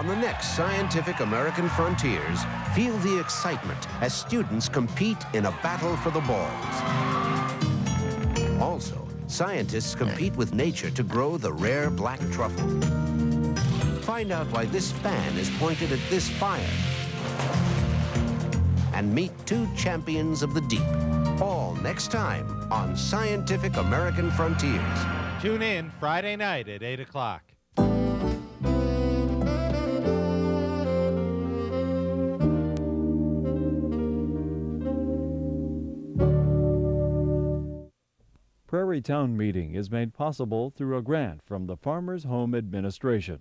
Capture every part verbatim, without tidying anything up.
On the next Scientific American Frontiers, feel the excitement as students compete in a battle for the balls. Also, scientists compete with nature to grow the rare black truffle. Find out why this fan is pointed at this fire. And meet two champions of the deep. All next time on Scientific American Frontiers. Tune in Friday night at eight o'clock. Prairie Town Meeting is made possible through a grant from the Farmers Home Administration.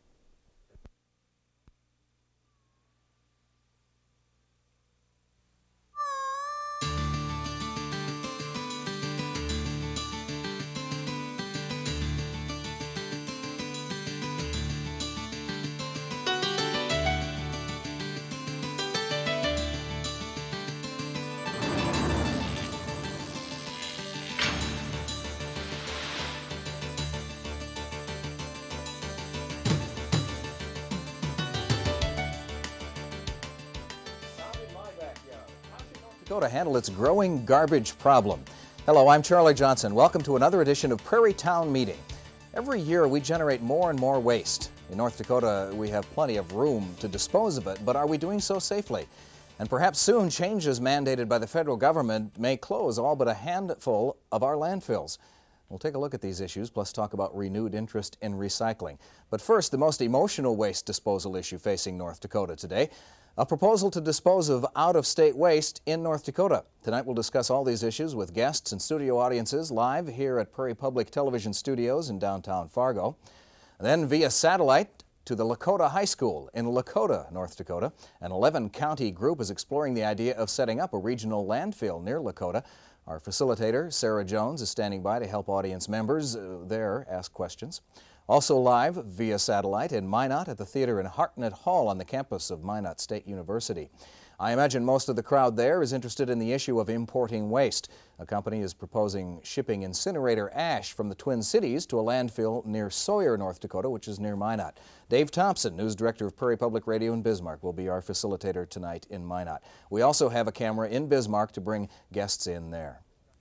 To handle its growing garbage problem. Hello, I'm Charlie Johnson. Welcome to another edition of Prairie Town Meeting. Every year we generate more and more waste. In North Dakota, we have plenty of room to dispose of it, but are we doing so safely? And perhaps soon changes mandated by the federal government may close all but a handful of our landfills. We'll take a look at these issues, plus talk about renewed interest in recycling. But first, the most emotional waste disposal issue facing North Dakota today. A proposal to dispose of out-of-state waste in North Dakota. Tonight we'll discuss all these issues with guests and studio audiences live here at Prairie Public Television Studios in downtown Fargo. Then via satellite to the Lakota High School in Lakota, North Dakota. An eleven county group is exploring the idea of setting up a regional landfill near Lakota. Our facilitator, Sarah Jones, is standing by to help audience members uh, there ask questions. Also live via satellite in Minot at the theater in Hartnett Hall on the campus of Minot State University. I imagine most of the crowd there is interested in the issue of importing waste. A company is proposing shipping incinerator ash from the Twin Cities to a landfill near Sawyer, North Dakota, which is near Minot. Dave Thompson, news director of Prairie Public Radio in Bismarck, will be our facilitator tonight in Minot. We also have a camera in Bismarck to bring guests in there.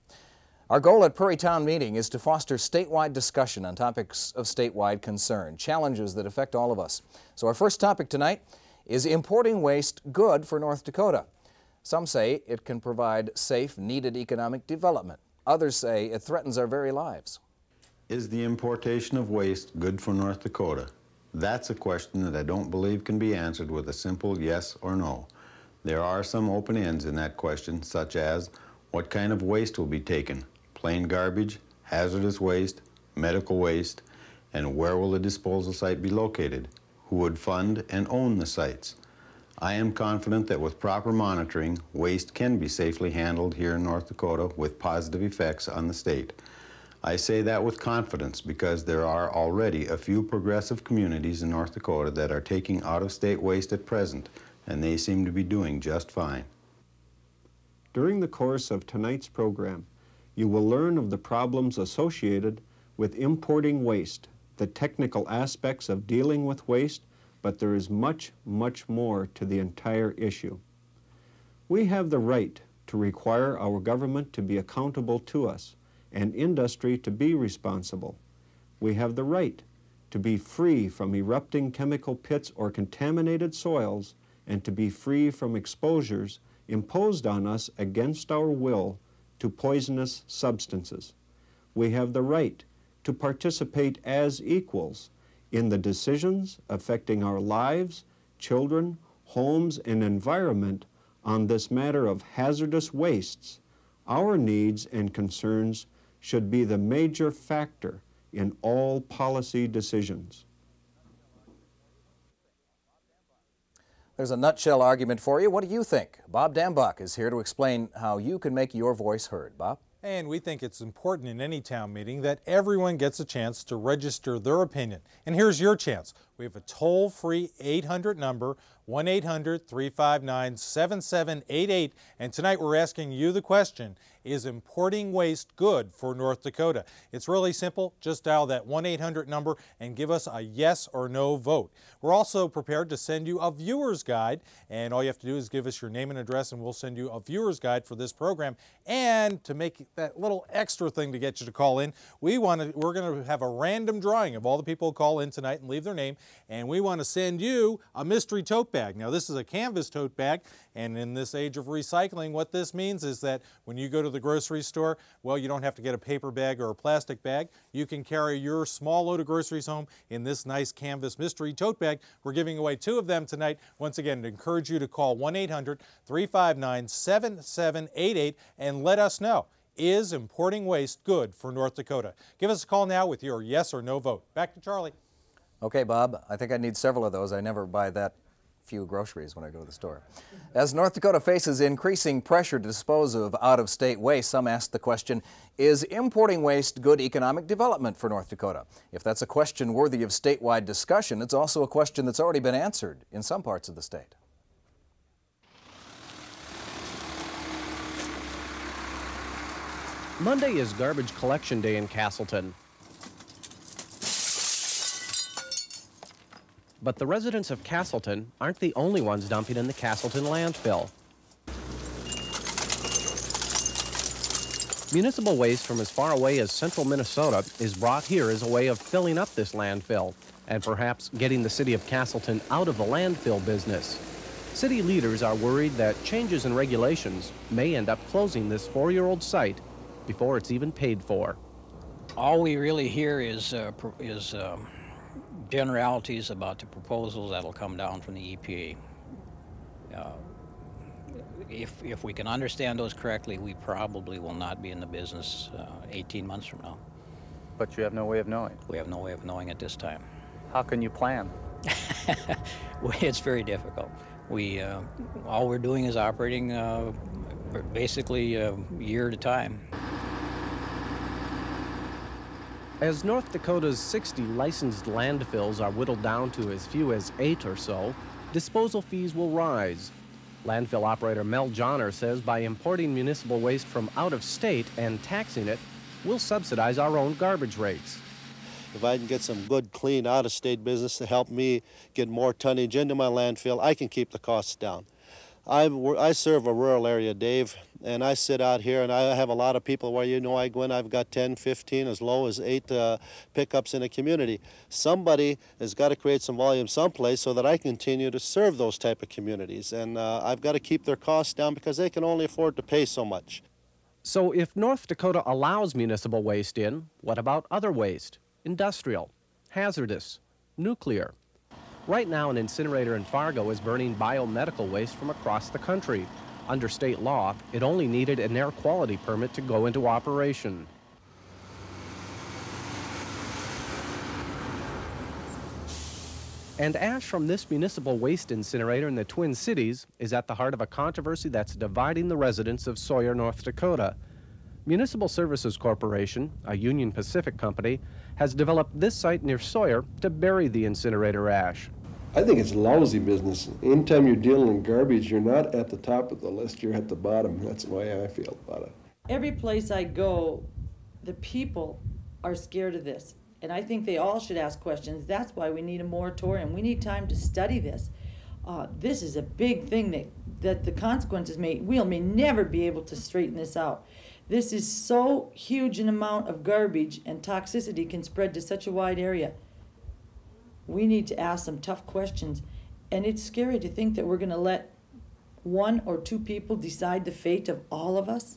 Our goal at Prairie Town Meeting is to foster statewide discussion on topics of statewide concern, challenges that affect all of us. So our first topic tonight is importing waste good for North Dakota? Some say it can provide safe, needed economic development. Others say it threatens our very lives. Is the importation of waste good for North Dakota? That's a question that I don't believe can be answered with a simple yes or no. There are some open ends in that question, such as what kind of waste will be taken? Plain garbage, hazardous waste, medical waste, and where will the disposal site be located? Who would fund and own the sites? I am confident that with proper monitoring, waste can be safely handled here in North Dakota with positive effects on the state. I say that with confidence because there are already a few progressive communities in North Dakota that are taking out-of-state waste at present, and they seem to be doing just fine. During the course of tonight's program, you will learn of the problems associated with importing waste, the technical aspects of dealing with waste, but there is much, much more to the entire issue. We have the right to require our government to be accountable to us and industry to be responsible. We have the right to be free from erupting chemical pits or contaminated soils and to be free from exposures imposed on us against our will to poisonous substances. We have the right to participate as equals in the decisions affecting our lives, children, homes, and environment on this matter of hazardous wastes. Our needs and concerns should be the major factor in all policy decisions. There's a nutshell argument for you. What do you think? Bob Dambach is here to explain how you can make your voice heard. Bob? And we think it's important in any town meeting that everyone gets a chance to register their opinion. And here's your chance. We have a toll-free eight hundred number, one eight hundred, three five nine, seven seven eight eight. And tonight we're asking you the question, is importing waste good for North Dakota? It's really simple. Just dial that one eight hundred number and give us a yes or no vote. We're also prepared to send you a viewer's guide, and all you have to do is give us your name and address and we'll send you a viewer's guide for this program. And to make that little extra thing to get you to call in, we want to, we're going to have a random drawing of all the people who call in tonight and leave their name, and we want to send you a mystery tote bag. Now this is a canvas tote bag, and in this age of recycling, what this means is that when you go to the grocery store, well, you don't have to get a paper bag or a plastic bag. You can carry your small load of groceries home in this nice canvas mystery tote bag. We're giving away two of them tonight. Once again, to encourage you to call one eight hundred, three five nine, seven seven eight eight and let us know, is importing waste good for North Dakota? Give us a call now with your yes or no vote. Back to Charlie. Okay, Bob, I think I need several of those. I never buy that few groceries when I go to the store. As North Dakota faces increasing pressure to dispose of out-of-state waste, some ask the question, is importing waste good economic development for North Dakota? If that's a question worthy of statewide discussion, it's also a question that's already been answered in some parts of the state. Monday is garbage collection day in Castleton. But the residents of Castleton aren't the only ones dumping in the Castleton landfill. Municipal waste from as far away as central Minnesota is brought here as a way of filling up this landfill and perhaps getting the city of Castleton out of the landfill business. City leaders are worried that changes in regulations may end up closing this four-year-old site before it's even paid for. All we really hear is, uh, is um, generalities about the proposals that'll come down from the E P A. Uh, if, if we can understand those correctly, we probably will not be in the business uh, eighteen months from now. But you have no way of knowing? We have no way of knowing at this time. How can you plan? It's very difficult. We, uh, all we're doing is operating uh, basically a year at a time. As North Dakota's sixty licensed landfills are whittled down to as few as eight or so, disposal fees will rise. Landfill operator Mel Johnner says by importing municipal waste from out of state and taxing it, we'll subsidize our own garbage rates. If I can get some good, clean, out-of-state business to help me get more tonnage into my landfill, I can keep the costs down. I, I serve a rural area, Dave, and I sit out here and I have a lot of people where, you know, I go in, I've got ten, fifteen, as low as eight uh, pickups in a community. Somebody has got to create some volume someplace so that I continue to serve those type of communities. And uh, I've got to keep their costs down because they can only afford to pay so much. So if North Dakota allows municipal waste in, what about other waste? Industrial, hazardous, nuclear. Right now, an incinerator in Fargo is burning biomedical waste from across the country. Under state law, it only needed an air quality permit to go into operation. And ash from this municipal waste incinerator in the Twin Cities is at the heart of a controversy that's dividing the residents of Sawyer, North Dakota. Municipal Services Corporation, a Union Pacific company, has developed this site near Sawyer to bury the incinerator ash. I think it's lousy business. Anytime you're dealing in garbage, you're not at the top of the list, you're at the bottom. That's the way I feel about it. Every place I go, the people are scared of this. And I think they all should ask questions. That's why we need a moratorium. We need time to study this. Uh, this is a big thing that, that the consequences may, we'll may never be able to straighten this out. This is so huge an amount of garbage, and toxicity can spread to such a wide area. We need to ask some tough questions, and it's scary to think that we're going to let one or two people decide the fate of all of us.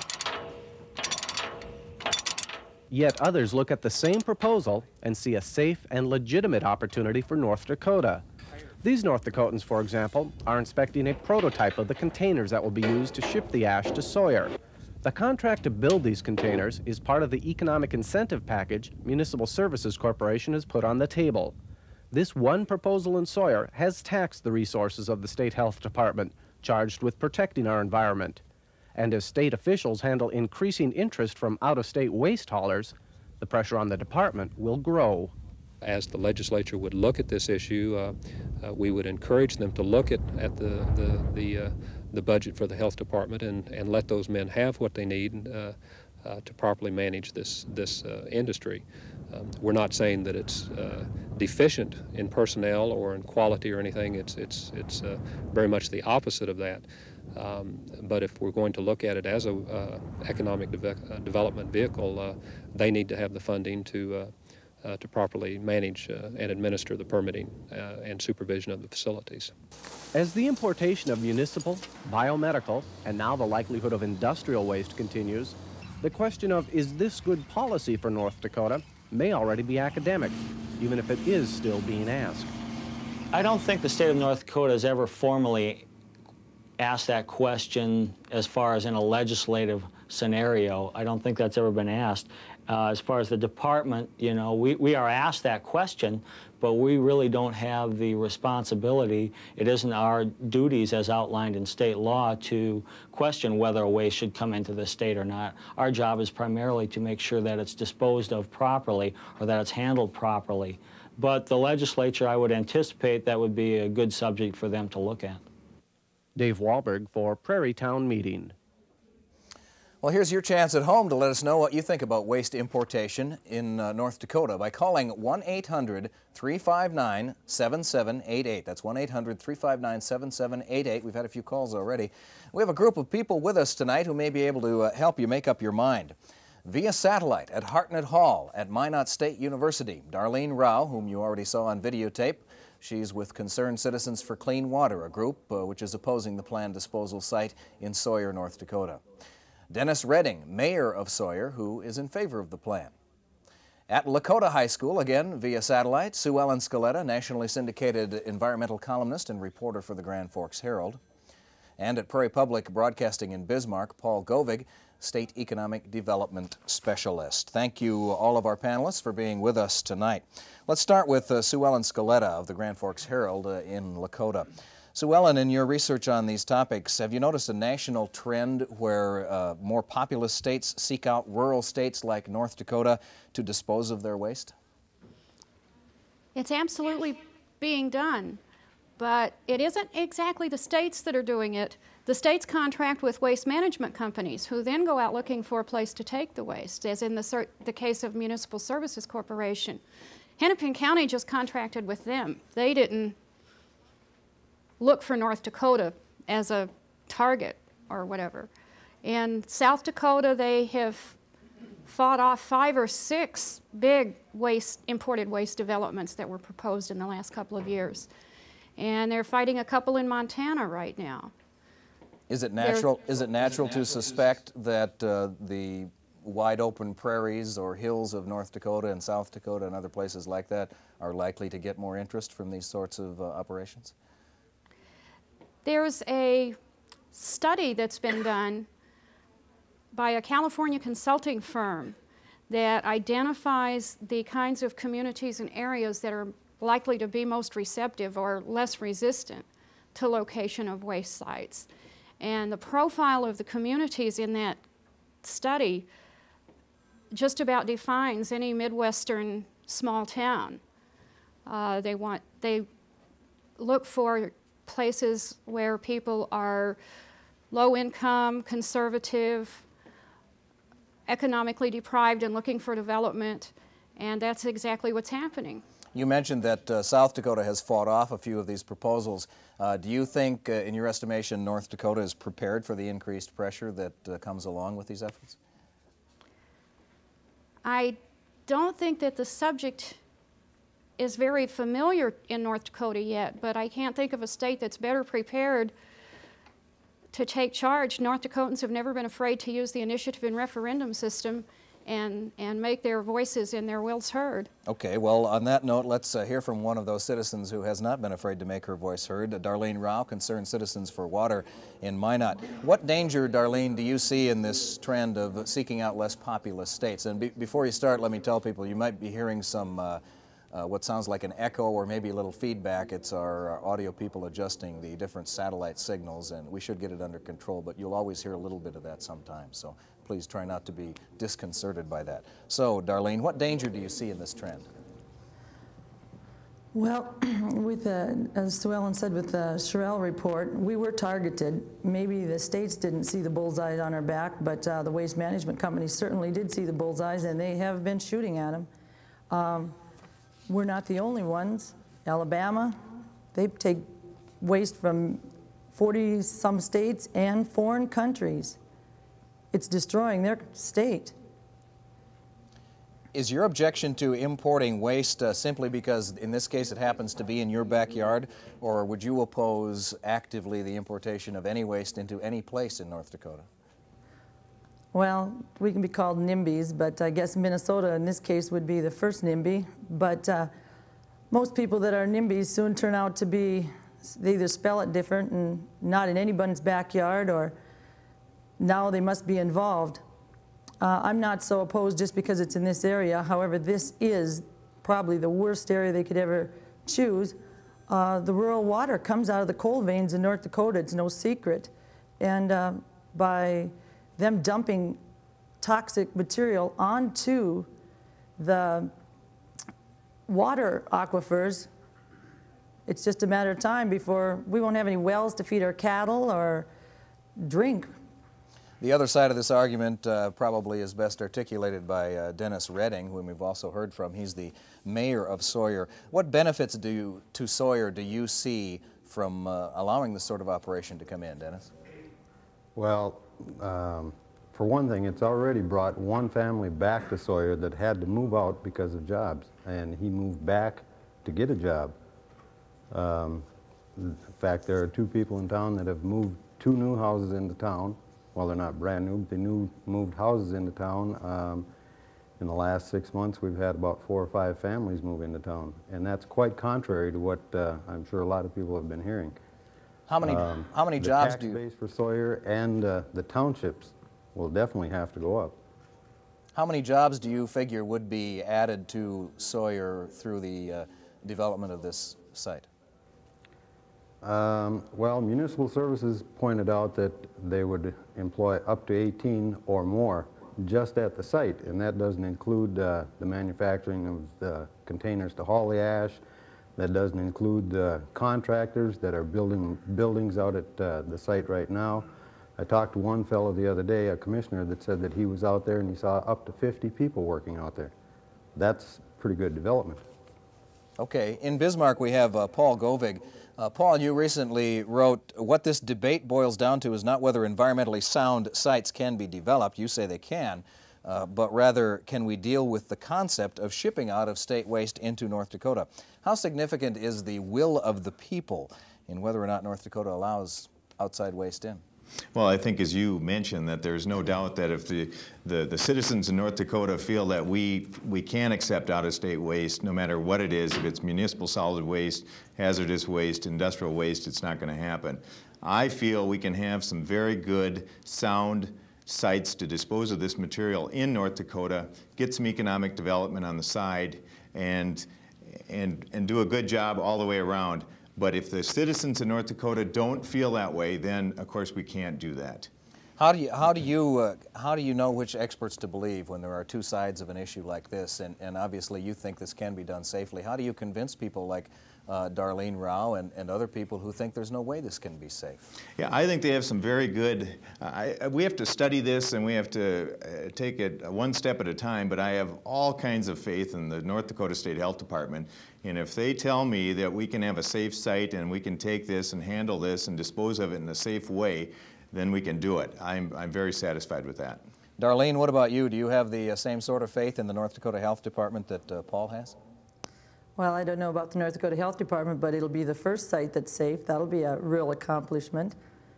Yet others look at the same proposal and see a safe and legitimate opportunity for North Dakota. These North Dakotans, for example, are inspecting a prototype of the containers that will be used to ship the ash to Sawyer. The contract to build these containers is part of the economic incentive package Municipal Services Corporation has put on the table. This one proposal in Sawyer has taxed the resources of the State Health Department, charged with protecting our environment. And as state officials handle increasing interest from out-of-state waste haulers, the pressure on the department will grow. As the legislature would look at this issue, uh, uh, we would encourage them to look at, at the, the, the, uh, the budget for the health department and, and let those men have what they need uh, uh, to properly manage this, this uh, industry. Um, we're not saying that it's uh, deficient in personnel or in quality or anything. It's, it's, it's uh, very much the opposite of that. Um, but if we're going to look at it as a uh, economic de uh, development vehicle, uh, they need to have the funding to, uh, uh, to properly manage uh, and administer the permitting uh, and supervision of the facilities. As the importation of municipal, biomedical, and now the likelihood of industrial waste continues, the question of is this good policy for North Dakota may already be academic, even if it is still being asked. I don't think the state of North Dakota has ever formally asked that question as far as in a legislative scenario. I don't think that's ever been asked. Uh, as far as the department, you know, we, we are asked that question, but we really don't have the responsibility. It isn't our duties as outlined in state law to question whether a waste should come into the state or not. Our job is primarily to make sure that it's disposed of properly or that it's handled properly. But the legislature, I would anticipate that would be a good subject for them to look at. Dave Wahlberg for Prairie Town Meeting. Well, here's your chance at home to let us know what you think about waste importation in uh, North Dakota by calling one eight hundred, three five nine, seven seven eight eight. That's one eight hundred, three five nine, seven seven eight eight. We've had a few calls already. We have a group of people with us tonight who may be able to uh, help you make up your mind. Via satellite at Hartnett Hall at Minot State University, Darlene Rao, whom you already saw on videotape. She's with Concerned Citizens for Clean Water, a group uh, which is opposing the planned disposal site in Sawyer, North Dakota. Dennis Redding, mayor of Sawyer, who is in favor of the plan. At Lakota High School, again via satellite, Sue Ellen Scaletta, nationally syndicated environmental columnist and reporter for the Grand Forks Herald. And at Prairie Public Broadcasting in Bismarck, Paul Govig, State Economic Development Specialist. Thank you, all of our panelists, for being with us tonight. Let's start with uh, Sue Ellen Scaletta of the Grand Forks Herald uh, in Lakota. Sue Ellen, in your research on these topics, have you noticed a national trend where uh, more populous states seek out rural states like North Dakota to dispose of their waste? It's absolutely being done, but it isn't exactly the states that are doing it. The states contract with waste management companies who then go out looking for a place to take the waste, as in the, the case of Municipal Services Corporation. Hennepin County just contracted with them. They didn't look for North Dakota as a target or whatever. In South Dakota, they have fought off five or six big waste, imported waste developments that were proposed in the last couple of years. And they're fighting a couple in Montana right now. Is it natural, is it natural to suspect that uh, the wide open prairies or hills of North Dakota and South Dakota and other places like that are likely to get more interest from these sorts of uh, operations? There's a study that's been done by a California consulting firm that identifies the kinds of communities and areas that are likely to be most receptive or less resistant to location of waste sites. And the profile of the communities in that study just about defines any Midwestern small town. Uh, they want, they look for places where people are low income, conservative, economically deprived and looking for development, and that's exactly what's happening. You mentioned that uh, South Dakota has fought off a few of these proposals. Uh, do you think, uh, in your estimation, North Dakota is prepared for the increased pressure that uh, comes along with these efforts? I don't think that the subject is very familiar in North Dakota yet, but I can't think of a state that's better prepared to take charge. North Dakotans have never been afraid to use the initiative and referendum system and, and make their voices and their wills heard. Okay, well, on that note, let's uh, hear from one of those citizens who has not been afraid to make her voice heard, uh, Darlene Rao, Concerned Citizens for Water in Minot. What danger, Darlene, do you see in this trend of seeking out less populous states? And be before you start, let me tell people you might be hearing some uh, Uh, what sounds like an echo or maybe a little feedback. It's our, our audio people adjusting the different satellite signals, and we should get it under control, but you'll always hear a little bit of that sometimes, so please try not to be disconcerted by that. So, Darlene, what danger do you see in this trend? Well, with the, as Sue Ellen said, with the Sherrill report, we were targeted. Maybe the states didn't see the bullseye on our back, but uh, the waste management companies certainly did see the bullseyes, and they have been shooting at them. Um, we're not the only ones. Alabama, they take waste from forty some states and foreign countries. It's destroying their state. Is your objection to importing waste uh, simply because in this case it happens to be in your backyard, or would you oppose actively the importation of any waste into any place in North Dakota? Well, we can be called NIMBYs, but I guess Minnesota in this case would be the first NIMBY. But uh, most people that are NIMBYs soon turn out to be, they either spell it different and not in anybody's backyard, or now they must be involved. Uh, I'm not so opposed just because it's in this area. However, this is probably the worst area they could ever choose. Uh, the rural water comes out of the coal veins in North Dakota. It's no secret. And uh, by them dumping toxic material onto the water aquifers, it's just a matter of time before we won't have any wells to feed our cattle or drink. The other side of this argument uh, probably is best articulated by uh, Dennis Redding, whom we've also heard from. He's the mayor of Sawyer. What benefits do you, to Sawyer do you see from uh, allowing this sort of operation to come in, Dennis? Well, um, for one thing, it's already brought one family back to Sawyer that had to move out because of jobs, and he moved back to get a job. Um, in fact, there are two people in town that have moved two new houses into town. Well, they're not brand new, but they new, moved houses into town. Um, in the last six months, we've had about four or five families move into town, and that's quite contrary to what uh, I'm sure a lot of people have been hearing. How many, um, how many jobs do you... The tax base for Sawyer and uh, the townships will definitely have to go up. How many jobs do you figure would be added to Sawyer through the uh, development of this site? Um, well, Municipal Services pointed out that they would employ up to eighteen or more just at the site, and that doesn't include uh, the manufacturing of the containers to haul the ash. That doesn't include the contractors that are building buildings out at uh, the site right now. I talked to one fellow the other day, a commissioner, that said that he was out there and he saw up to fifty people working out there. That's pretty good development. Okay, in Bismarck we have uh, Paul Govig. Uh, Paul, you recently wrote, what this debate boils down to is not whether environmentally sound sites can be developed. You say they can, uh, but rather can we deal with the concept of shipping out-of-state waste into North Dakota? How significant is the will of the people in whether or not North Dakota allows outside waste in? Well, I think as you mentioned that there's no doubt that if the, the, the citizens in North Dakota feel that we, we can accept out-of-state waste, no matter what it is, if it's municipal solid waste, hazardous waste, industrial waste, it's not going to happen. I feel we can have some very good, sound sites to dispose of this material in North Dakota, get some economic development on the side, and, and, and do a good job all the way around. But if the citizens in North Dakota don't feel that way, then of course we can't do that. How do you, how do you, uh, how do you know which experts to believe when there are two sides of an issue like this, and, and obviously you think this can be done safely? How do you convince people like uh, Darlene Rao and, and other people who think there's no way this can be safe? Yeah, I think they have some very good, uh, I, we have to study this and we have to uh, take it one step at a time, but I have all kinds of faith in the North Dakota State Health Department. And if they tell me that we can have a safe site and we can take this and handle this and dispose of it in a safe way, then we can do it. I'm, I'm very satisfied with that. Darlene, what about you? Do you have the uh, same sort of faith in the North Dakota Health Department that uh, Paul has? Well, I don't know about the North Dakota Health Department, but it'll be the first site that's safe. That'll be a real accomplishment.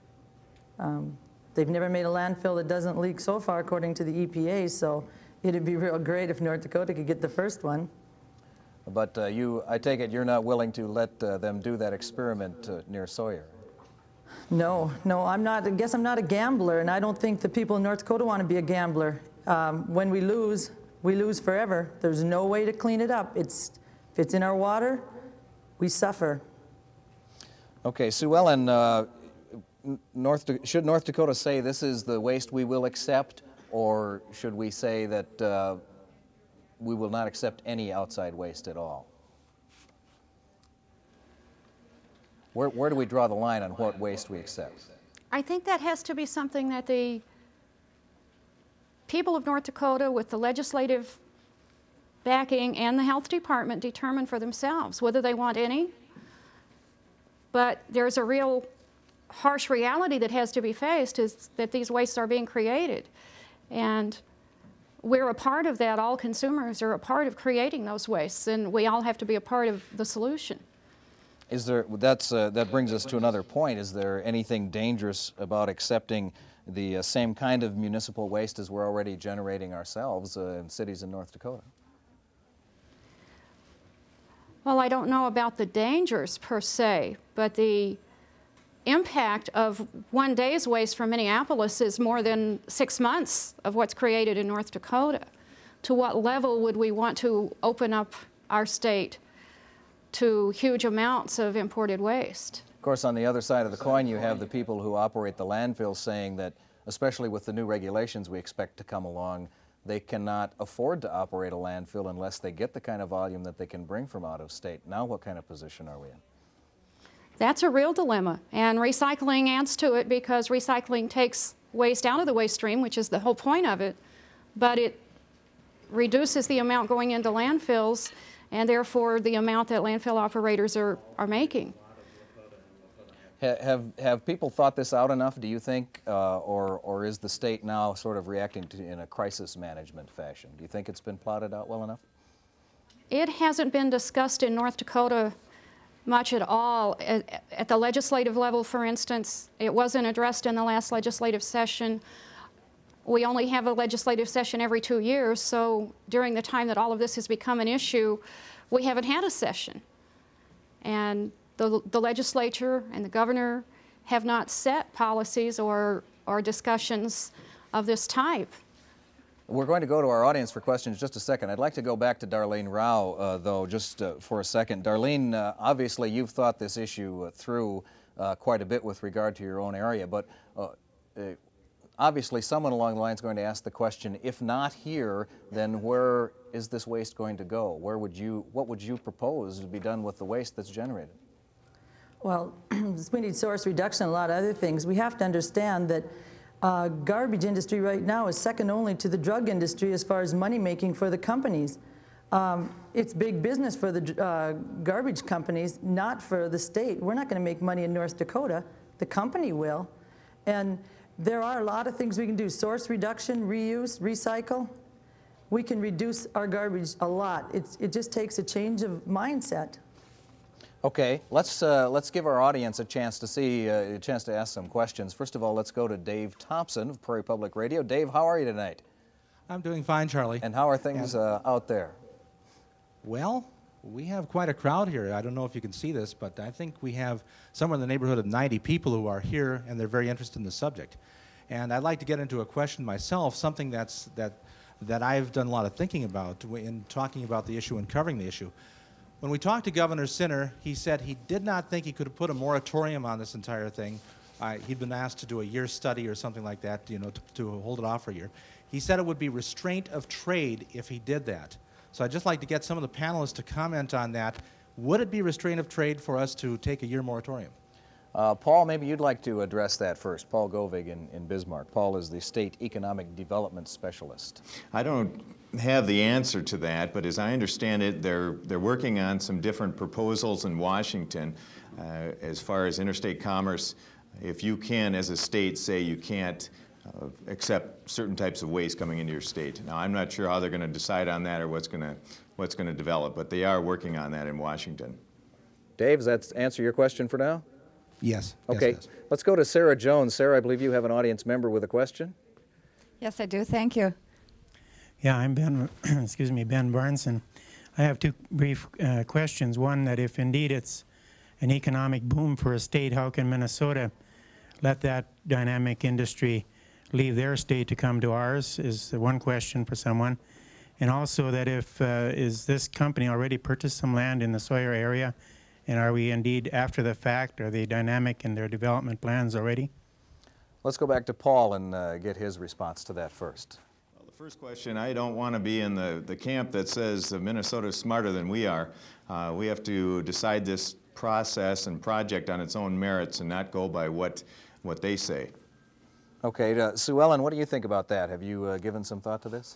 Um, they've never made a landfill that doesn't leak so far, according to the E P A, so it'd be real great if North Dakota could get the first one. But uh, you, I take it you're not willing to let uh, them do that experiment uh, near Sawyer? No, no, I'm not. I guess I'm not a gambler, and I don't think the people in North Dakota want to be a gambler. Um, when we lose, we lose forever. There's no way to clean it up. It's, if it's in our water, we suffer. Okay, Sue Ellen, uh, North, should North Dakota say this is the waste we will accept, or should we say that uh, we will not accept any outside waste at all? Where, where do we draw the line on what waste we accept? I think that has to be something that the people of North Dakota, with the legislative backing and the health department, determine for themselves whether they want any. But there's a real harsh reality that has to be faced, is that these wastes are being created. And we're a part of that. All consumers are a part of creating those wastes, and we all have to be a part of the solution. Is there, that's, uh, that brings us to another point. Is there anything dangerous about accepting the uh, same kind of municipal waste as we're already generating ourselves uh, in cities in North Dakota? Well, I don't know about the dangers per se, but the impact of one day's waste from Minneapolis is more than six months of what's created in North Dakota. To what level would we want to open up our state to huge amounts of imported waste? Of course, on the other side of the coin, you have the people who operate the landfills saying that, especially with the new regulations we expect to come along, they cannot afford to operate a landfill unless they get the kind of volume that they can bring from out of state. Now what kind of position are we in? That's a real dilemma, and recycling adds to it, because recycling takes waste out of the waste stream, which is the whole point of it, but it reduces the amount going into landfills, and therefore the amount that landfill operators are, are making. Have, have people thought this out enough, do you think, uh, or, or is the state now sort of reacting to in a crisis management fashion? Do you think it's been plotted out well enough? It hasn't been discussed in North Dakota much at all. At, at the legislative level, for instance, it wasn't addressed in the last legislative session. We only have a legislative session every two years, so during the time that all of this has become an issue, we haven't had a session. And the, the legislature and the governor have not set policies or, or discussions of this type. We're going to go to our audience for questions in just a second. I'd like to go back to Darlene Rao, uh, though, just uh, for a second. Darlene, uh, obviously you've thought this issue uh, through uh, quite a bit with regard to your own area, but uh, uh, obviously someone along the line is going to ask the question, if not here, then where is this waste going to go? Where would you, what would you propose to be done with the waste that's generated? Well, we need source reduction and a lot of other things. We have to understand that uh, garbage industry right now is second only to the drug industry as far as money making for the companies. Um, it's big business for the uh, garbage companies, not for the state. We're not going to make money in North Dakota. The company will. And there are a lot of things we can do. Source reduction, reuse, recycle. We can reduce our garbage a lot. It's, it just takes a change of mindset. Okay, let's, uh, let's give our audience a chance to see, uh, a chance to ask some questions. First of all, let's go to Dave Thompson of Prairie Public Radio. Dave, how are you tonight? I'm doing fine, Charlie. And how are things uh, out there? Well, we have quite a crowd here. I don't know if you can see this, but I think we have somewhere in the neighborhood of ninety people who are here, and they're very interested in the subject. And I'd like to get into a question myself, something that's, that, that I've done a lot of thinking about in talking about the issue and covering the issue. When we talked to Governor Sinner, he said he did not think he could have put a moratorium on this entire thing. Uh, he'd been asked to do a year study or something like that, you know, to, to hold it off for a year. He said it would be restraint of trade if he did that. So I'd just like to get some of the panelists to comment on that. Would it be restraint of trade for us to take a year moratorium? Uh, Paul, maybe you'd like to address that first. Paul Govig in, in Bismarck. Paul is the State Economic Development Specialist. I don't have the answer to that, but as I understand it, they're, they're working on some different proposals in Washington uh, as far as interstate commerce. If you can, as a state, say you can't uh, accept certain types of waste coming into your state. Now, I'm not sure how they're going to decide on that or what's going to what's going to develop, but they are working on that in Washington. Dave, does that answer your question for now? Yes. Okay. Yes, let's go to Sarah Jones. Sarah, I believe you have an audience member with a question. Yes, I do. Thank you. Yeah, I'm Ben, excuse me, Ben Barneson. I have two brief uh, questions. One, that if indeed it's an economic boom for a state, how can Minnesota let that dynamic industry leave their state to come to ours, is the one question for someone. And also that if, uh, is this company already purchased some land in the Sawyer area, and are we indeed, after the fact, are they dynamic in their development plans already? Let's go back to Paul and uh, get his response to that first. Well, the first question, I don't want to be in the, the camp that says uh, Minnesota's smarter than we are. Uh, we have to decide this process and project on its own merits and not go by what, what they say. Okay, uh, Sue Ellen, what do you think about that? Have you uh, given some thought to this?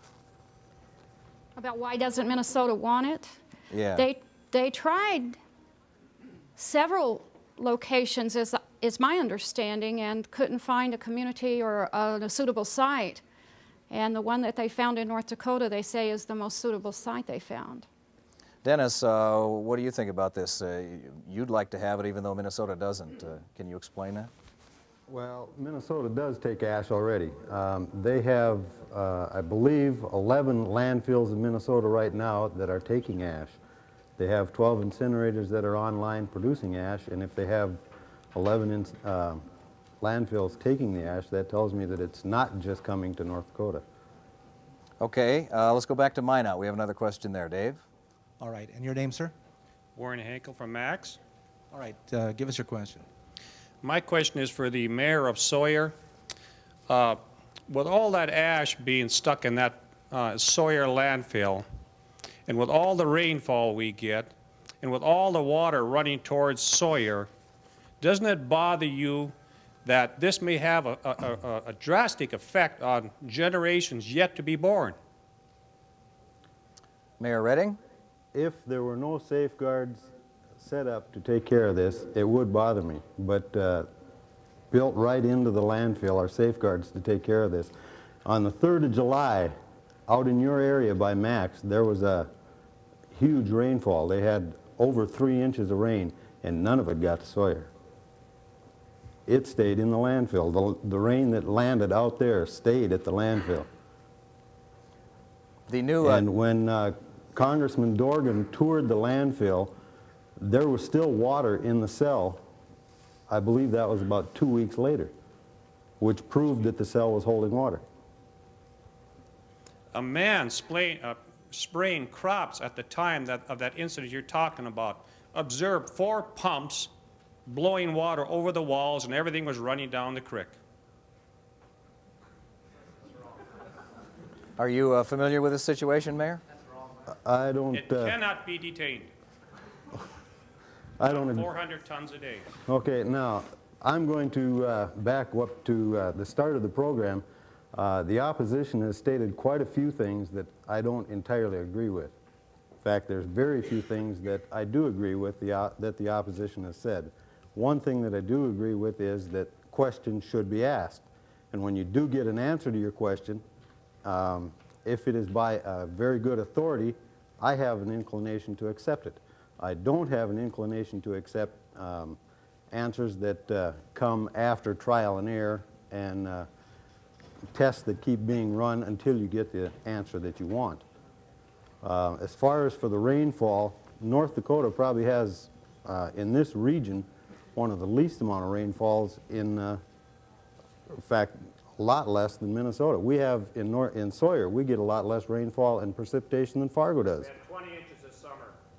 About why doesn't Minnesota want it? Yeah. They, they tried several locations, is, is my understanding, and couldn't find a community or a, a suitable site. And the one that they found in North Dakota, they say, is the most suitable site they found. Dennis, uh, what do you think about this? Uh, you'd like to have it even though Minnesota doesn't. Uh, can you explain that? Well, Minnesota does take ash already. Um, they have, uh, I believe, eleven landfills in Minnesota right now that are taking ash. They have twelve incinerators that are online producing ash, and if they have eleven in, uh, landfills taking the ash, that tells me that it's not just coming to North Dakota. Okay, uh, let's go back to Minot. We have another question there. Dave? All right, and your name, sir? Warren Hankel from Max. All right, uh, give us your question. My question is for the mayor of Sawyer. Uh, with all that ash being stuck in that uh, Sawyer landfill, and with all the rainfall we get, and with all the water running towards Sawyer, doesn't it bother you that this may have a, a, a, a drastic effect on generations yet to be born? Mayor Redding? If there were no safeguards set up to take care of this, it would bother me. But uh, built right into the landfill are safeguards to take care of this. On the third of July, out in your area by Max, there was a huge rainfall. They had over three inches of rain, and none of it got to Sawyer. It stayed in the landfill. The, the rain that landed out there stayed at the landfill. The new, uh, and when uh, Congressman Dorgan toured the landfill, there was still water in the cell. I believe that was about two weeks later, which proved that the cell was holding water. A man spraying, uh, spraying crops at the time that, of that incident you're talking about observed four pumps blowing water over the walls, and everything was running down the creek. Are you uh, familiar with this situation, Mayor? I don't... It uh, cannot be detained. I don't... four hundred tons a day. Okay, now, I'm going to uh, back up to uh, the start of the program. Uh, the opposition has stated quite a few things that I don't entirely agree with. In fact, there's very few things that I do agree with the, uh, that the opposition has said. One thing that I do agree with is that questions should be asked. And when you do get an answer to your question, um, if it is by a very good authority, I have an inclination to accept it. I don't have an inclination to accept um, answers that uh, come after trial and error and uh, tests that keep being run until you get the answer that you want. Uh, as far as for the rainfall, North Dakota probably has, uh, in this region, one of the least amount of rainfalls in, uh, in fact, a lot less than Minnesota. We have, in, Nor in Sawyer, we get a lot less rainfall and precipitation than Fargo does. We had twenty inches this summer.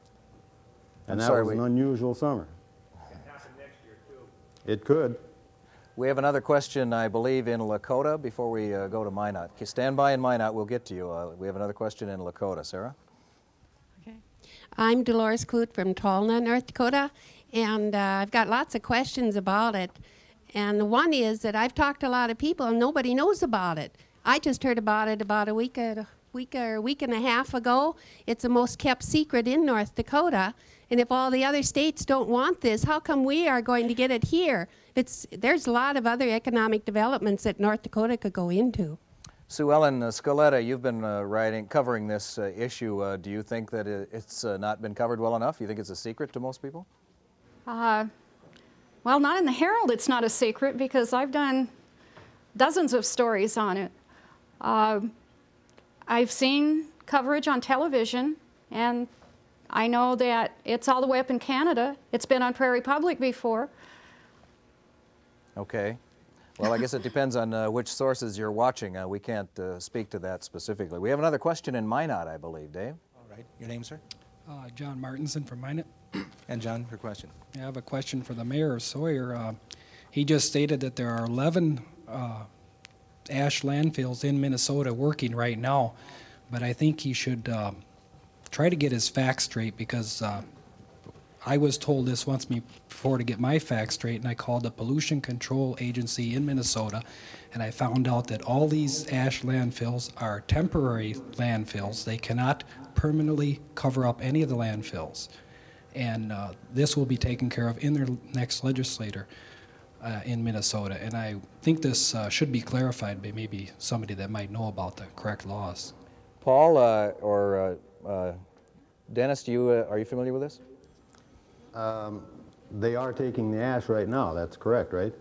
And I'm that sorry, was we... an unusual summer. It can happen next year, too. It could. We have another question, I believe, in Lakota before we uh, go to Minot. Stand by in Minot, we'll get to you. Uh, we have another question in Lakota. Sarah? Okay. I'm Dolores Clute from Tolna, North Dakota, and uh, I've got lots of questions about it. And the one is that I've talked to a lot of people and nobody knows about it. I just heard about it about a week, a week or a week and a half ago. It's the most kept secret in North Dakota. And if all the other states don't want this, how come we are going to get it here? It's, there's a lot of other economic developments that North Dakota could go into. Sue Ellen uh, Scaletta, you've been uh, writing, covering this uh, issue. Uh, do you think that it, it's uh, not been covered well enough? You think it's a secret to most people? Uh, well, not in the Herald, it's not a secret, because I've done dozens of stories on it. Uh, I've seen coverage on television, and I know that it's all the way up in Canada. It's been on Prairie Public before. Okay. Well, I guess it depends on uh, which sources you're watching. Uh, we can't uh, speak to that specifically. We have another question in Minot, I believe. Dave? All right. Your name, sir? Uh, John Martinson from Minot. And John, your question. I have a question for the mayor of Sawyer. Uh, he just stated that there are eleven uh, ash landfills in Minnesota working right now, but I think he should uh, try to get his facts straight, because uh, I was told this once before to get my facts straight, and I called the Pollution Control Agency in Minnesota, and I found out that all these ash landfills are temporary landfills. They cannot permanently cover up any of the landfills. And uh, this will be taken care of in their next legislature uh, in Minnesota. And I think this uh, should be clarified by maybe somebody that might know about the correct laws. Paul uh, or uh, uh, Dennis, do you, uh, are you familiar with this? Um, they are taking the ash right now, that's correct, right?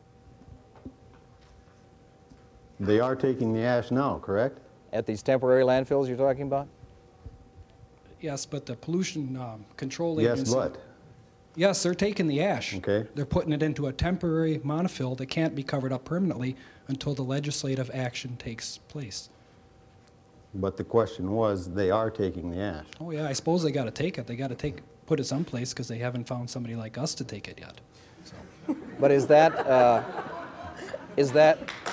They are taking the ash now, correct? At these temporary landfills you're talking about? Yes, but the pollution um, control Yes, agency. what? Yes, they're taking the ash. Okay. They're putting it into a temporary monofill that can't be covered up permanently until the legislative action takes place. But the question was, they are taking the ash. Oh yeah, I suppose they got to take it. They got to take put it someplace because they haven't found somebody like us to take it yet. So. But is that uh, is that?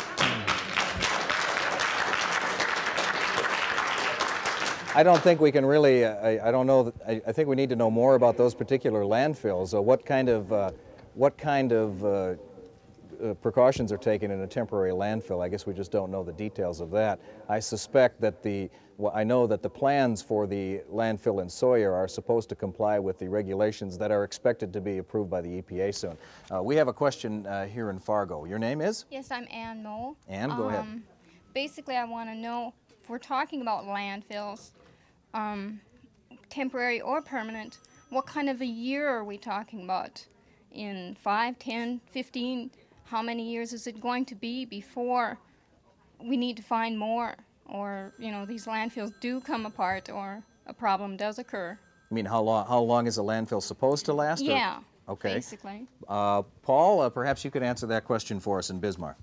I don't think we can really, uh, I, I don't know, that, I, I think we need to know more about those particular landfills. Uh, what kind of, uh, what kind of uh, uh, precautions are taken in a temporary landfill? I guess we just don't know the details of that. I suspect that the, well, I know that the plans for the landfill in Sawyer are supposed to comply with the regulations that are expected to be approved by the E P A soon. Uh, we have a question uh, here in Fargo. Your name is? Yes, I'm Ann Moe. Ann, go um, ahead. Basically, I want to know, if we're talking about landfills, Um, temporary or permanent, what kind of a year are we talking about? In five, ten, fifteen, how many years is it going to be before we need to find more? Or, you know, these landfills do come apart or a problem does occur. I mean, how long, how long is a landfill supposed to last? or- Yeah, Okay. basically. Uh, Paul, uh, perhaps you could answer that question for us in Bismarck.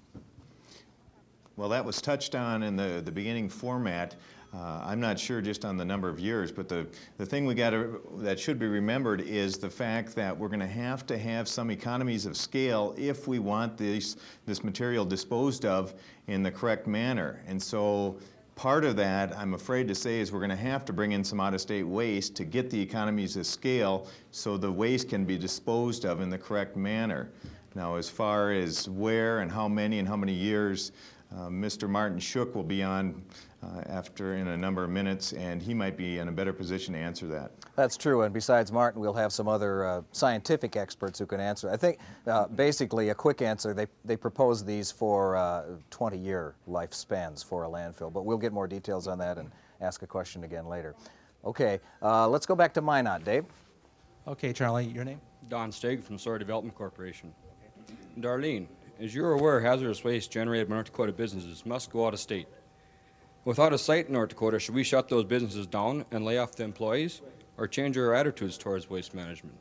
Well, that was touched on in the, the beginning format. Uh, I'm not sure just on the number of years, but the, the thing we got to, that should be remembered is the fact that we're going to have to have some economies of scale if we want this, this material disposed of in the correct manner. And so part of that, I'm afraid to say, is we're going to have to bring in some out-of-state waste to get the economies of scale so the waste can be disposed of in the correct manner. Now, as far as where and how many and how many years, uh, Mister Martin Shook will be on Uh, after in a number of minutes, and he might be in a better position to answer that. That's true, and besides Martin, we'll have some other uh, scientific experts who can answer. I think uh, basically a quick answer, they, they propose these for twenty-year uh, lifespans for a landfill, but we'll get more details on that and ask a question again later. Okay, uh, let's go back to Minot. Dave? Okay, Charlie, your name? Don Steg from Sawyer Development Corporation. Darlene, as you're aware, hazardous waste generated by North Dakota businesses must go out of state. Without a site in North Dakota, should we shut those businesses down and lay off the employees, or change our attitudes towards waste management?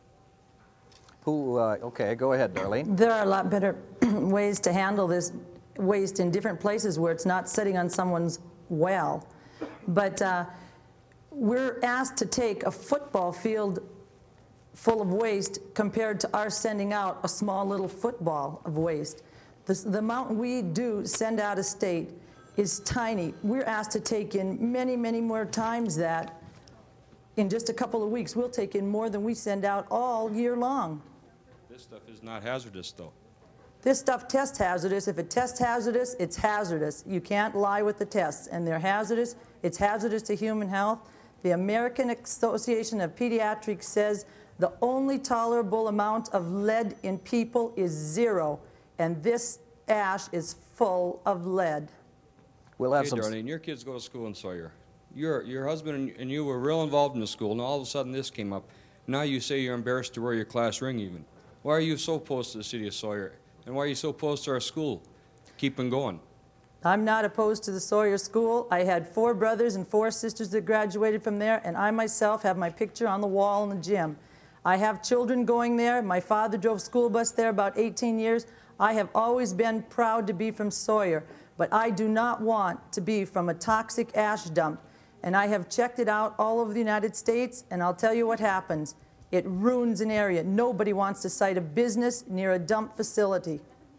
Who, uh, okay, go ahead, Darlene. There are a lot better ways to handle this waste in different places where it's not sitting on someone's well. But uh, we're asked to take a football field full of waste compared to our sending out a small little football of waste. The, the amount we do send out of state is tiny. We're asked to take in many, many more times that. In just a couple of weeks, we'll take in more than we send out all year long. This stuff is not hazardous, though. This stuff tests hazardous. If it tests hazardous, it's hazardous. You can't lie with the tests, and they're hazardous. It's hazardous to human health. The American Association of Pediatrics says the only tolerable amount of lead in people is zero, and this ash is full of lead. We'll have hey, some... Darlene, your kids go to school in Sawyer. Your, your husband and, and you were real involved in the school, and all of a sudden this came up. Now you say you're embarrassed to wear your class ring even. Why are you so opposed to the city of Sawyer? And why are you so opposed to our school? Keeping going. I'm not opposed to the Sawyer School. I had four brothers and four sisters that graduated from there, and I myself have my picture on the wall in the gym. I have children going there. My father drove school bus there about eighteen years. I have always been proud to be from Sawyer. But I do not want to be from a toxic ash dump. And I have checked it out all over the United States, and I'll tell you what happens. It ruins an area. Nobody wants to site a business near a dump facility.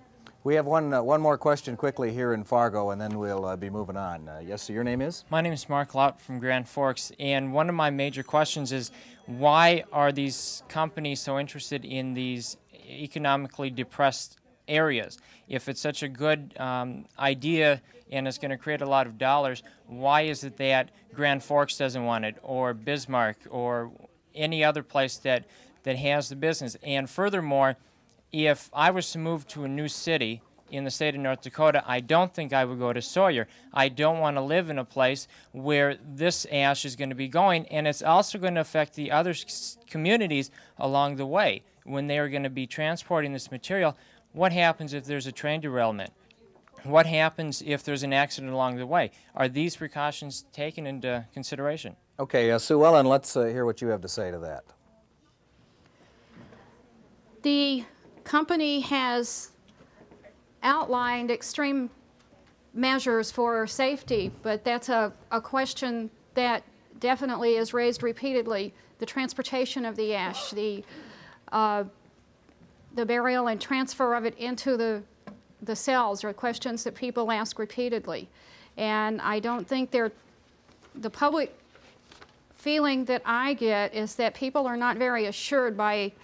We have one, uh, one more question quickly here in Fargo, and then we'll uh, be moving on. Uh, yes, so your name is? My name is Mark Lott from Grand Forks, and one of my major questions is, why are these companies so interested in these economically depressed areas? If it's such a good um, idea and it's going to create a lot of dollars, why is it that Grand Forks doesn't want it, or Bismarck, or any other place that, that has the business? And furthermore, if I was to move to a new city in the state of North Dakota, I don't think I would go to Sawyer. I don't want to live in a place where this ash is going to be going, and it's also going to affect the other communities along the way. When they are going to be transporting this material, what happens if there's a train derailment? What happens if there's an accident along the way? Are these precautions taken into consideration? Okay, uh, Sue Ellen, let's uh, hear what you have to say to that. The company has outlined extreme measures for safety, but that's a, a question that definitely is raised repeatedly. The transportation of the ash, the, uh, the burial and transfer of it into the, the cells are questions that people ask repeatedly. And I don't think they're, the public feeling that I get is that people are not very assured by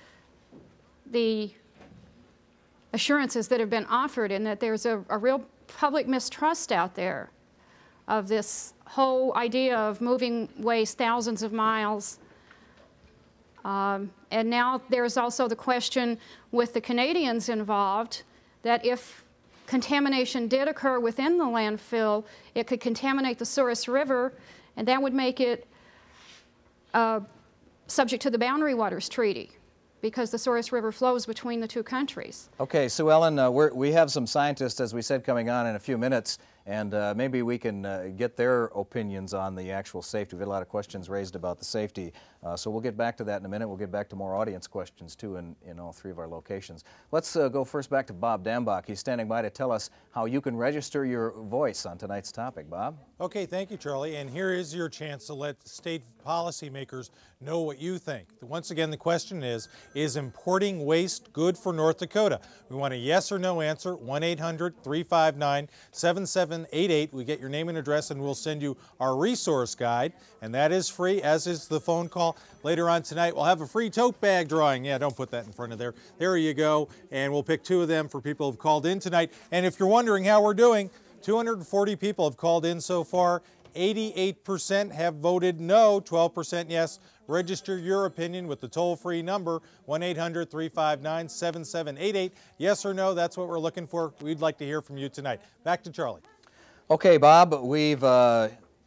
the assurances that have been offered, and that there's a, a real public mistrust out there of this whole idea of moving waste thousands of miles. Um, and now there's also the question with the Canadians involved that if contamination did occur within the landfill, it could contaminate the Souris River, and that would make it uh, subject to the Boundary Waters Treaty, because the Souris River flows between the two countries. Okay, Sue Ellen, uh, we're, we have some scientists, as we said, coming on in a few minutes, and uh, maybe we can uh, get their opinions on the actual safety. We've had a lot of questions raised about the safety, uh, so we'll get back to that in a minute. We'll get back to more audience questions, too, in, in all three of our locations. Let's uh, go first back to Bob Dambach. He's standing by to tell us how you can register your voice on tonight's topic. Bob? Okay, thank you, Charlie, and here is your chance to let state policymakers know what you think. Once again, the question is, is importing waste good for North Dakota? We want a yes or no answer, one eight hundred, three five nine, seven seven eight eight. We get your name and address, and we'll send you our resource guide, and that is free, as is the phone call. Later on tonight, we'll have a free tote bag drawing. Yeah, don't put that in front of there. There you go, and we'll pick two of them for people who've called in tonight. And if you're wondering how we're doing, two hundred forty people have called in so far. eighty-eight percent have voted no, twelve percent yes. Register your opinion with the toll-free number, one eight hundred, three five nine, seven seven eight eight. Yes or no, that's what we're looking for. We'd like to hear from you tonight. Back to Charlie. Okay, Bob, we've, uh,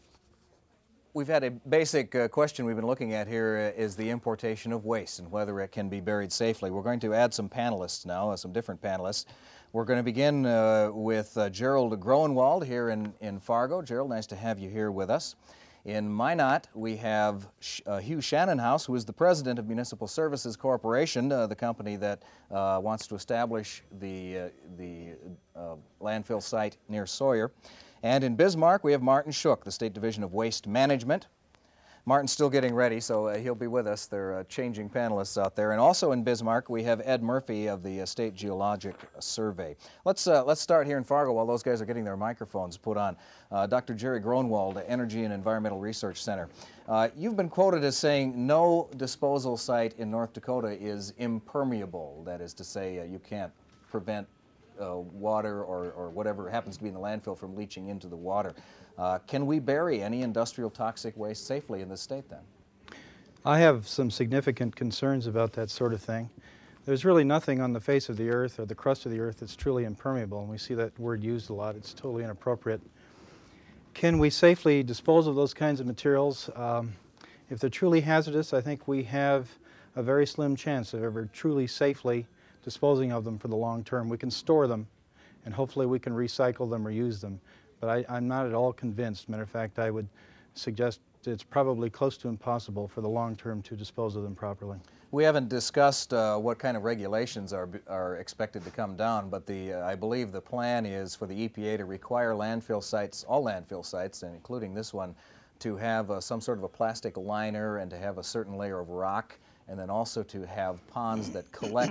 we've had a basic uh, question we've been looking at here uh, is the importation of waste and whether it can be buried safely. We're going to add some panelists now, uh, some different panelists. We're going to begin uh, with uh, Gerald Groenwald here in, in Fargo. Gerald, nice to have you here with us. In Minot, we have uh, Hugh Shannonhouse, who is the president of Municipal Services Corporation, uh, the company that uh, wants to establish the, uh, the uh, landfill site near Sawyer. And in Bismarck, we have Martin Shook, the State Division of Waste Management. Martin's still getting ready, so uh, he'll be with us. They're uh, changing panelists out there. And also in Bismarck, we have Ed Murphy of the uh, State Geologic Survey. Let's, uh, let's start here in Fargo while those guys are getting their microphones put on. Uh, Doctor Jerry Groenwald, Energy and Environmental Research Center. Uh, you've been quoted as saying no disposal site in North Dakota is impermeable. That is to say, uh, you can't prevent uh, water or, or whatever happens to be in the landfill from leaching into the water. Uh, can we bury any industrial toxic waste safely in this state then? I have some significant concerns about that sort of thing. There's really nothing on the face of the earth or the crust of the earth that's truly impermeable, and we see that word used a lot. It's totally inappropriate. Can we safely dispose of those kinds of materials? Um, if they're truly hazardous, I think we have a very slim chance of ever truly safely disposing of them for the long term. We can store them, and hopefully we can recycle them or use them. But I, I'm not at all convinced. Matter of fact, I would suggest it's probably close to impossible for the long term to dispose of them properly. We haven't discussed uh, what kind of regulations are, are expected to come down, but the, uh, I believe the plan is for the E P A to require landfill sites, all landfill sites, and including this one, to have uh, some sort of a plastic liner and to have a certain layer of rock, and then also to have ponds that collect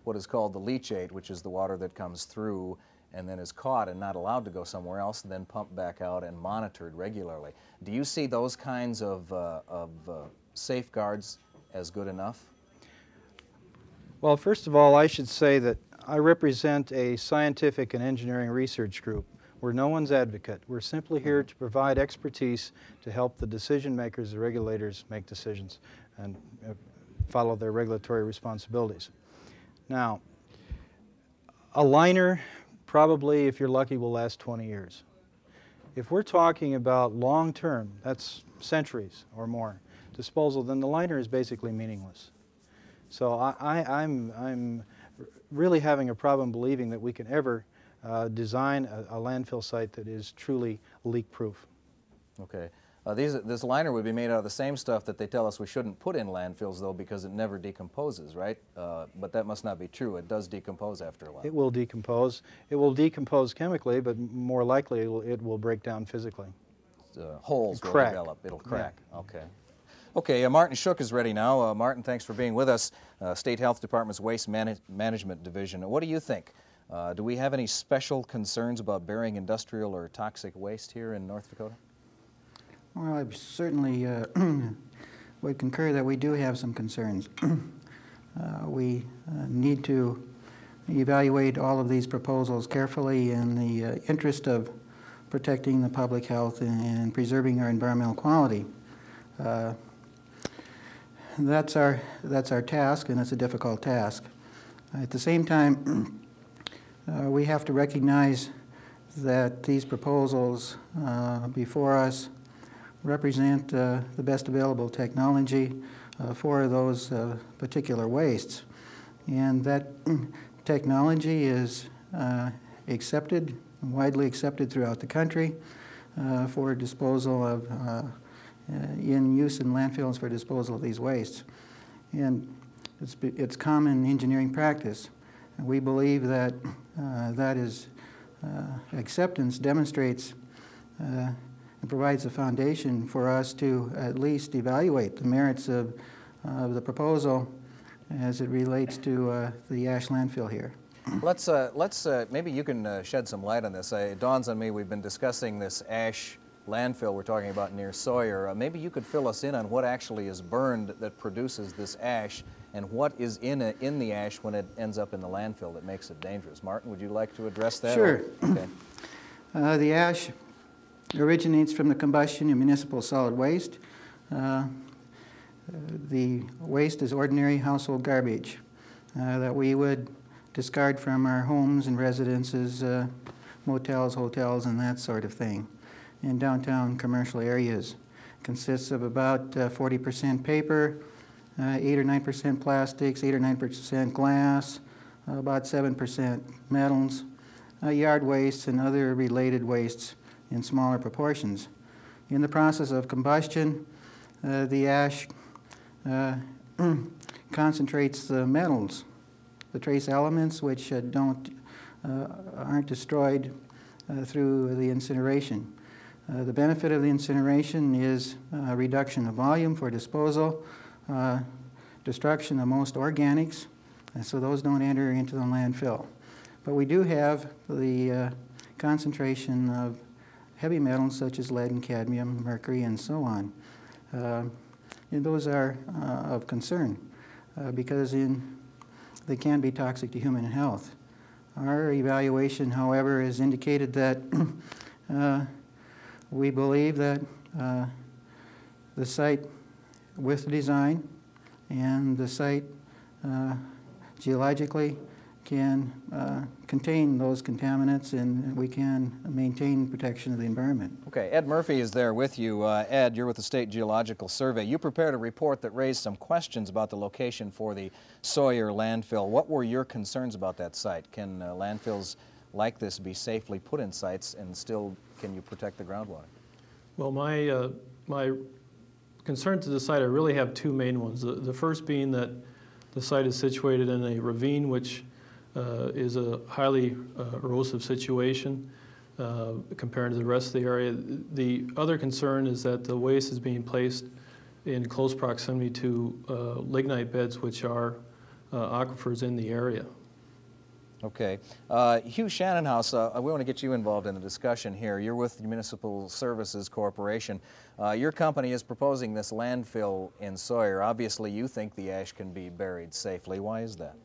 what is called the leachate, which is the water that comes through and then is caught and not allowed to go somewhere else, and then pumped back out and monitored regularly. Do you see those kinds of, uh, of uh, safeguards as good enough? Well, first of all, I should say that I represent a scientific and engineering research group. We're no one's advocate. We're simply here to provide expertise to help the decision makers, the regulators, make decisions and uh, follow their regulatory responsibilities. Now, a liner probably, if you're lucky, will last twenty years. If we're talking about long-term, that's centuries or more, disposal, then the liner is basically meaningless. So I, I, I'm, I'm really having a problem believing that we can ever uh, design a, a landfill site that is truly leak-proof. Okay. Uh, these, this liner would be made out of the same stuff that they tell us we shouldn't put in landfills, though, because it never decomposes, right? Uh, but that must not be true. It does decompose after a while. It will decompose. It will decompose chemically, but more likely it will, it will break down physically. Uh, holes will crack. develop. It'll crack. Yeah. Okay. Okay, uh, Martin Shook is ready now. Uh, Martin, thanks for being with us. Uh, State Health Department's Waste Manage Management Division. What do you think? Uh, do we have any special concerns about burying industrial or toxic waste here in North Dakota? Well, I certainly uh, would concur that we do have some concerns. uh, we uh, need to evaluate all of these proposals carefully in the uh, interest of protecting the public health and, and preserving our environmental quality. Uh, that's our, that's our task, and it's a difficult task. At the same time, uh, we have to recognize that these proposals uh, before us represent uh, the best available technology uh, for those uh, particular wastes. And that technology is uh, accepted, widely accepted throughout the country uh, for disposal of, uh, in use in landfills for disposal of these wastes. And it's, it's common engineering practice. And we believe that uh, that is uh, acceptance demonstrates uh, and provides a foundation for us to at least evaluate the merits of, uh, of the proposal as it relates to uh, the ash landfill here. Let's, uh, let's uh, maybe you can uh, shed some light on this. Uh, it dawns on me we've been discussing this ash landfill we're talking about near Sawyer. Uh, maybe you could fill us in on what actually is burned that produces this ash and what is in, a, in the ash when it ends up in the landfill that makes it dangerous. Martin, would you like to address that? Sure. Or, okay. uh, the ash originates from the combustion of municipal solid waste. Uh, the waste is ordinary household garbage uh, that we would discard from our homes and residences, uh, motels, hotels, and that sort of thing in downtown commercial areas. Consists of about uh, forty percent paper, uh, eight or nine percent plastics, eight or nine percent glass, uh, about seven percent metals, uh, yard wastes, and other related wastes in smaller proportions. In the process of combustion, uh, the ash uh, concentrates the metals, the trace elements which uh, don't, uh, aren't destroyed uh, through the incineration. Uh, the benefit of the incineration is uh, reduction of volume for disposal, uh, destruction of most organics, and so those don't enter into the landfill. But we do have the uh, concentration of heavy metals such as lead and cadmium, mercury, and so on. Uh, and those are uh, of concern uh, because in, they can be toxic to human health. Our evaluation, however, has indicated that uh, we believe that uh, the site with the design and the site uh, geologically can uh, contain those contaminants, and we can maintain protection of the environment. Okay, Ed Murphy is there with you. Uh, Ed, you're with the State Geological Survey. You prepared a report that raised some questions about the location for the Sawyer landfill. What were your concerns about that site? Can uh, landfills like this be safely put in sites, and still can you protect the groundwater? Well, my, uh, my concern to the site, I really have two main ones. The, the first being that the site is situated in a ravine, which Uh, is a highly uh, erosive situation uh, compared to the rest of the area. The other concern is that the waste is being placed in close proximity to uh, lignite beds, which are uh, aquifers in the area. Okay. Uh, Hugh Shannonhouse, uh, we want to get you involved in the discussion here. You're with the Municipal Services Corporation. Uh, your company is proposing this landfill in Sawyer. Obviously, you think the ash can be buried safely. Why is that?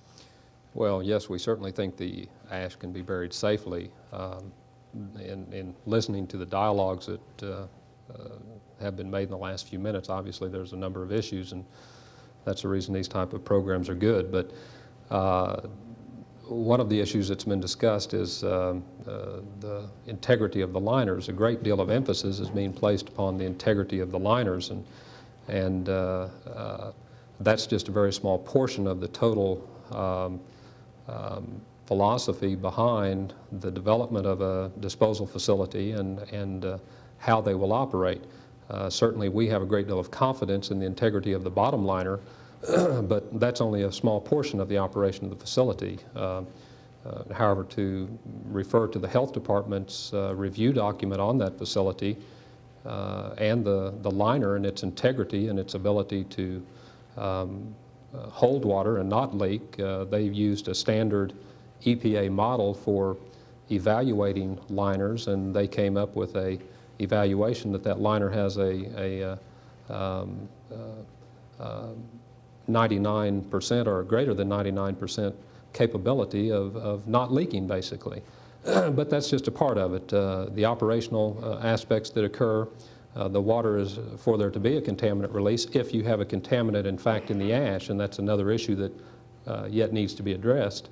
Well, yes, we certainly think the ash can be buried safely. Um, in, in listening to the dialogues that uh, uh, have been made in the last few minutes, obviously there's a number of issues, and that's the reason these type of programs are good. But uh, one of the issues that's been discussed is um, uh, the integrity of the liners. A great deal of emphasis is being placed upon the integrity of the liners, and, and uh, uh, that's just a very small portion of the total um, um, philosophy behind the development of a disposal facility and, and uh, how they will operate. Uh, certainly we have a great deal of confidence in the integrity of the bottom liner, but that's only a small portion of the operation of the facility. Uh, uh, however, to refer to the health department's uh, review document on that facility uh, and the, the liner and its integrity and its ability to um, uh, hold water and not leak, uh, they've used a standard E P A model for evaluating liners, and they came up with a evaluation that that liner has a, a uh, um, uh, uh, ninety-nine percent or greater than ninety-nine percent capability of, of not leaking, basically. But that's just a part of it. Uh, the operational uh, aspects that occur, uh, the water is for there to be a contaminant release if you have a contaminant, in fact, in the ash, and that's another issue that uh, yet needs to be addressed.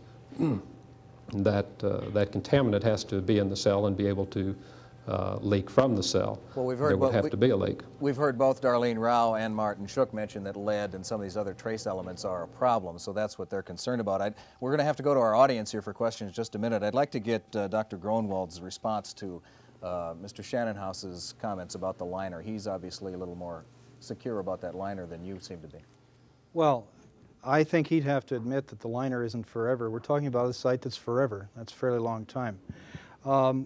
that, uh, that contaminant has to be in the cell and be able to uh, leak from the cell. Well, we've heard there would both, have we, to be a leak. We've heard both Darlene Rao and Martin Shook mention that lead and some of these other trace elements are a problem, so that's what they're concerned about. I'd, we're going to have to go to our audience here for questions in just a minute. I'd like to get uh, Doctor Gronwald's response to uh, Mister Shannonhouse's comments about the liner. He's obviously a little more secure about that liner than you seem to be. Well, I think he'd have to admit that the liner isn't forever. We're talking about a site that's forever. That's a fairly long time. Um,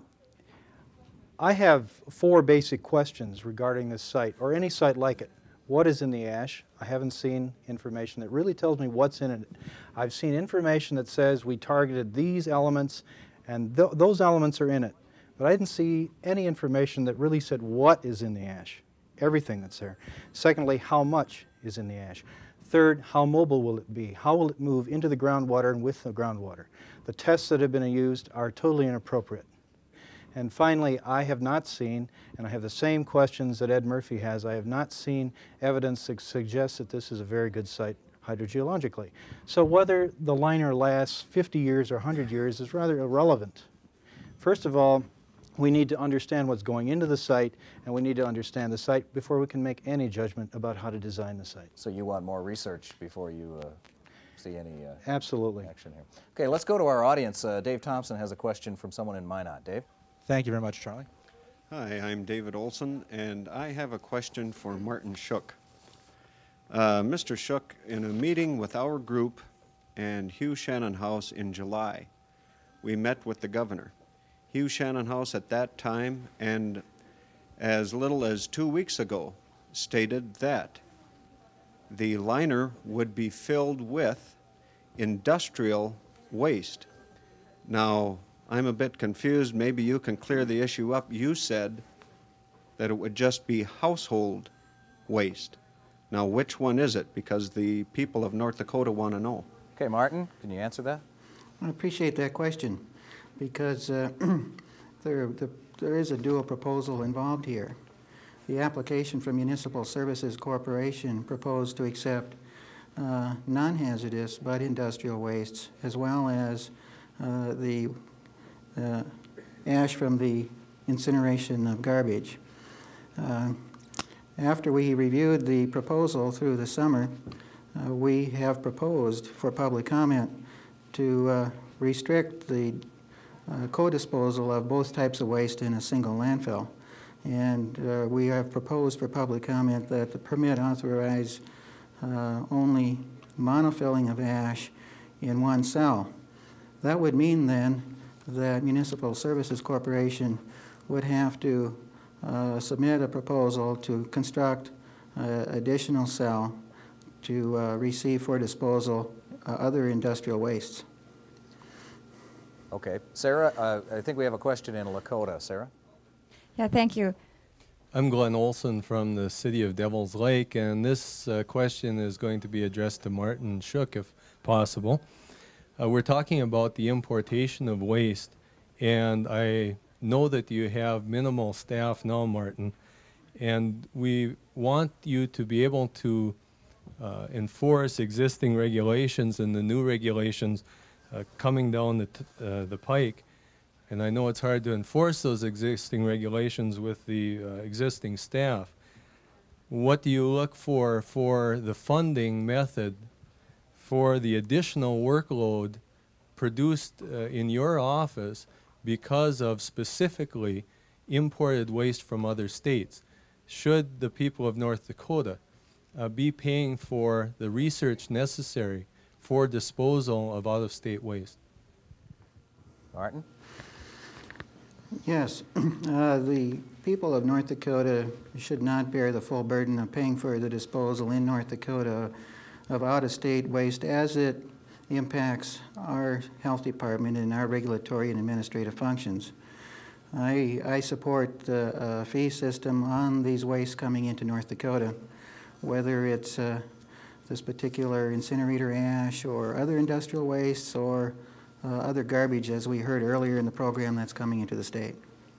I have four basic questions regarding this site, or any site like it. What is in the ash? I haven't seen information that really tells me what's in it. I've seen information that says we targeted these elements, and th those elements are in it. But I didn't see any information that really said what is in the ash, everything that's there. Secondly, how much is in the ash? Third, how mobile will it be? How will it move into the groundwater and with the groundwater? The tests that have been used are totally inappropriate. And finally, I have not seen, and I have the same questions that Ed Murphy has, I have not seen evidence that suggests that this is a very good site hydrogeologically. So whether the liner lasts fifty years or one hundred years is rather irrelevant. First of all, we need to understand what's going into the site, and we need to understand the site before we can make any judgment about how to design the site. So you want more research before you uh, see any uh, Absolutely. action here. Okay, let's go to our audience. Uh, Dave Thompson has a question from someone in Minot. Dave? Thank you very much, Charlie. Hi, I'm David Olson, and I have a question for Martin Shook. Uh, Mister Shook, in a meeting with our group and Hugh Shannonhouse in July, we met with the governor. Hugh Shannonhouse at that time, and as little as two weeks ago, stated that the liner would be filled with industrial waste. Now, I'm a bit confused. Maybe you can clear the issue up. You said that it would just be household waste. Now, which one is it? Because the people of North Dakota want to know. Okay, Martin, can you answer that? I appreciate that question, because uh, there, the, there is a dual proposal involved here. The application from Municipal Services Corporation proposed to accept uh, non-hazardous but industrial wastes, as well as uh, the uh, ash from the incineration of garbage. Uh, after we reviewed the proposal through the summer, uh, we have proposed for public comment to uh, restrict the uh, co-disposal of both types of waste in a single landfill. And uh, we have proposed for public comment that the permit authorize uh, only monofilling of ash in one cell. That would mean then that Municipal Services Corporation would have to uh, submit a proposal to construct uh, additional cell to uh, receive for disposal uh, other industrial wastes. Okay. Sarah, uh, I think we have a question in Lakota. Sarah? Yeah, thank you. I'm Glenn Olson from the city of Devil's Lake, and this uh, question is going to be addressed to Martin Shook, if possible. Uh, we're talking about the importation of waste, and I know that you have minimal staff now, Martin, and we want you to be able to uh, enforce existing regulations and the new regulations uh, coming down the, t uh, the pike. And I know it's hard to enforce those existing regulations with the uh, existing staff. What do you look for for the funding method for the additional workload produced uh, in your office because of specifically imported waste from other states? Should the people of North Dakota uh, be paying for the research necessary for disposal of out-of-state waste? Martin? Yes, uh, the people of North Dakota should not bear the full burden of paying for the disposal in North Dakota of out-of-state waste as it impacts our health department and our regulatory and administrative functions. I, I support the uh, fee system on these wastes coming into North Dakota, whether it's uh, this particular incinerator ash or other industrial wastes or Uh, other garbage, as we heard earlier in the program, that's coming into the state.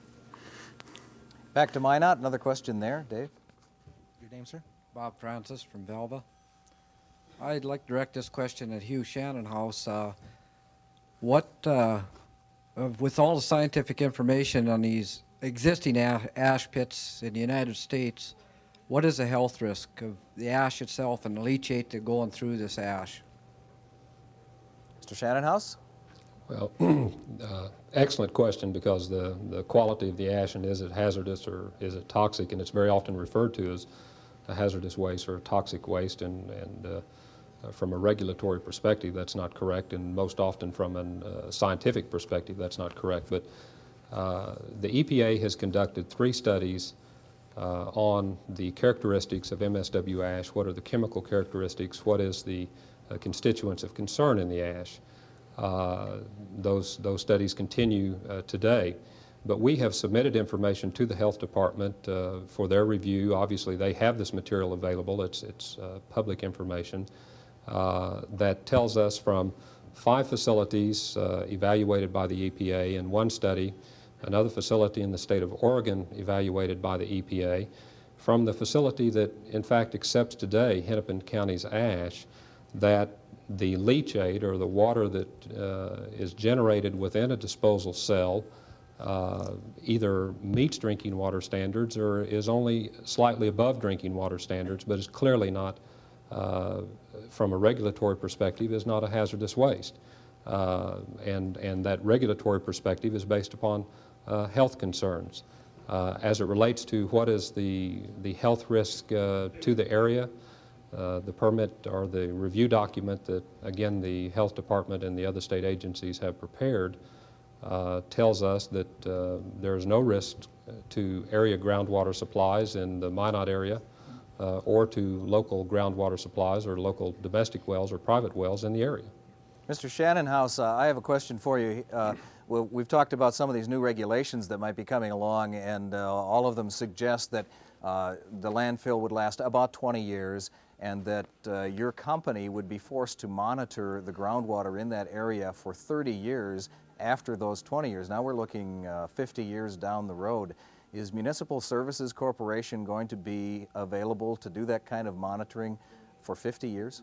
Back to Minot. Another question there. Dave? Your name, sir? Bob Francis from Velva. I'd like to direct this question at Hugh Shannonhouse. Uh, what, uh, with all the scientific information on these existing ash pits in the United States, what is the health risk of the ash itself and the leachate that going through this ash? Mister Shannonhouse? Well, uh, excellent question, because the, the quality of the ash, and is it hazardous or is it toxic, and it's very often referred to as a hazardous waste or a toxic waste, and, and uh, from a regulatory perspective that's not correct, and most often from a uh, scientific perspective that's not correct. But uh, the E P A has conducted three studies uh, on the characteristics of M S W ash. What are the chemical characteristics? What is the uh, constituents of concern in the ash? Uh, those, those studies continue uh, today, but we have submitted information to the health department uh, for their review. Obviously, they have this material available. It's, it's uh, public information uh, that tells us from five facilities uh, evaluated by the E P A in one study, another facility in the state of Oregon evaluated by the E P A, from the facility that in fact accepts today Hennepin County's ash, that the leachate, or the water that uh, is generated within a disposal cell, uh, either meets drinking water standards or is only slightly above drinking water standards, but is clearly not, uh, from a regulatory perspective, is not a hazardous waste. Uh, and, and that regulatory perspective is based upon uh, health concerns. Uh, as it relates to what is the, the health risk uh, to the area, Uh, the permit or the review document that, again, the health department and the other state agencies have prepared uh, tells us that uh, there is no risk to area groundwater supplies in the Minot area uh, or to local groundwater supplies or local domestic wells or private wells in the area. Mister Shannonhouse, uh, I have a question for you. Uh, well, we've talked about some of these new regulations that might be coming along, and uh, all of them suggest that uh, the landfill would last about twenty years, and that uh, your company would be forced to monitor the groundwater in that area for thirty years after those twenty years. Now we're looking uh, fifty years down the road. Is Municipal Services Corporation going to be available to do that kind of monitoring for fifty years?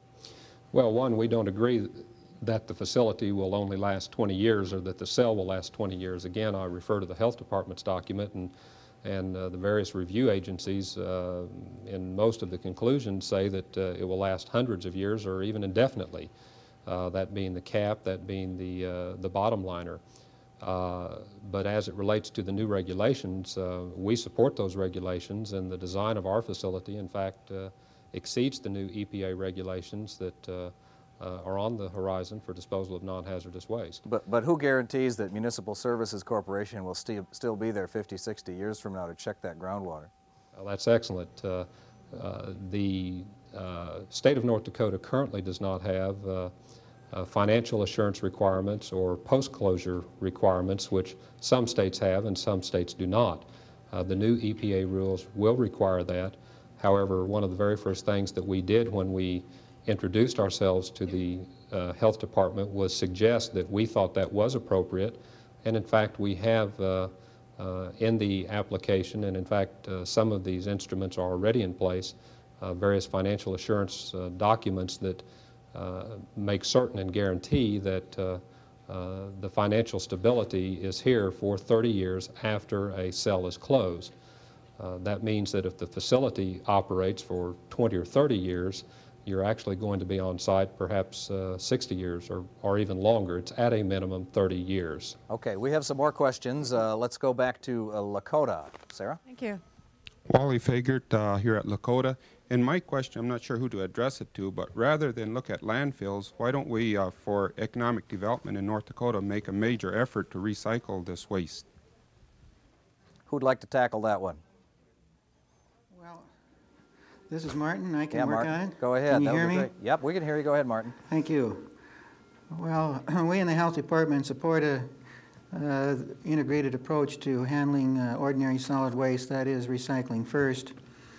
Well, one, we don't agree that the facility will only last twenty years or that the cell will last twenty years. Again, I refer to the health department's document, and and uh, the various review agencies uh, in most of the conclusions say that uh, it will last hundreds of years or even indefinitely, uh, that being the cap, that being the, uh, the bottom liner. Uh, but as it relates to the new regulations, uh, we support those regulations, and the design of our facility, in fact, uh, exceeds the new E P A regulations that uh, uh, are on the horizon for disposal of non-hazardous waste. But, but who guarantees that Municipal Services Corporation will sti still be there fifty, sixty years from now to check that groundwater? Well, that's excellent. Uh, uh, the uh, state of North Dakota currently does not have uh, uh, financial assurance requirements or post-closure requirements, which some states have and some states do not. Uh, the new E P A rules will require that. However, one of the very first things that we did when we introduced ourselves to the uh, health department was suggest that we thought that was appropriate, and in fact we have uh, uh, in the application, and in fact uh, some of these instruments are already in place, uh, various financial assurance uh, documents that uh, make certain and guarantee that uh, uh, the financial stability is here for thirty years after a cell is closed. Uh, that means that if the facility operates for twenty or thirty years, you're actually going to be on site perhaps uh, sixty years or, or even longer. It's at a minimum thirty years. Okay, we have some more questions. Uh, let's go back to uh, Lakota. Sarah? Thank you. Wally Fagert uh, here at Lakota. And my question, I'm not sure who to address it to, but rather than look at landfills, why don't we, uh, for economic development in North Dakota, make a major effort to recycle this waste? Who'd like to tackle that one? Well, this is Martin. I can yeah, work Martin. on it. Go ahead. Can you that hear would be me? Great. Yep, we can hear you. Go ahead, Martin. Thank you. Well, we in the Health Department support a uh, integrated approach to handling uh, ordinary solid waste, that is recycling first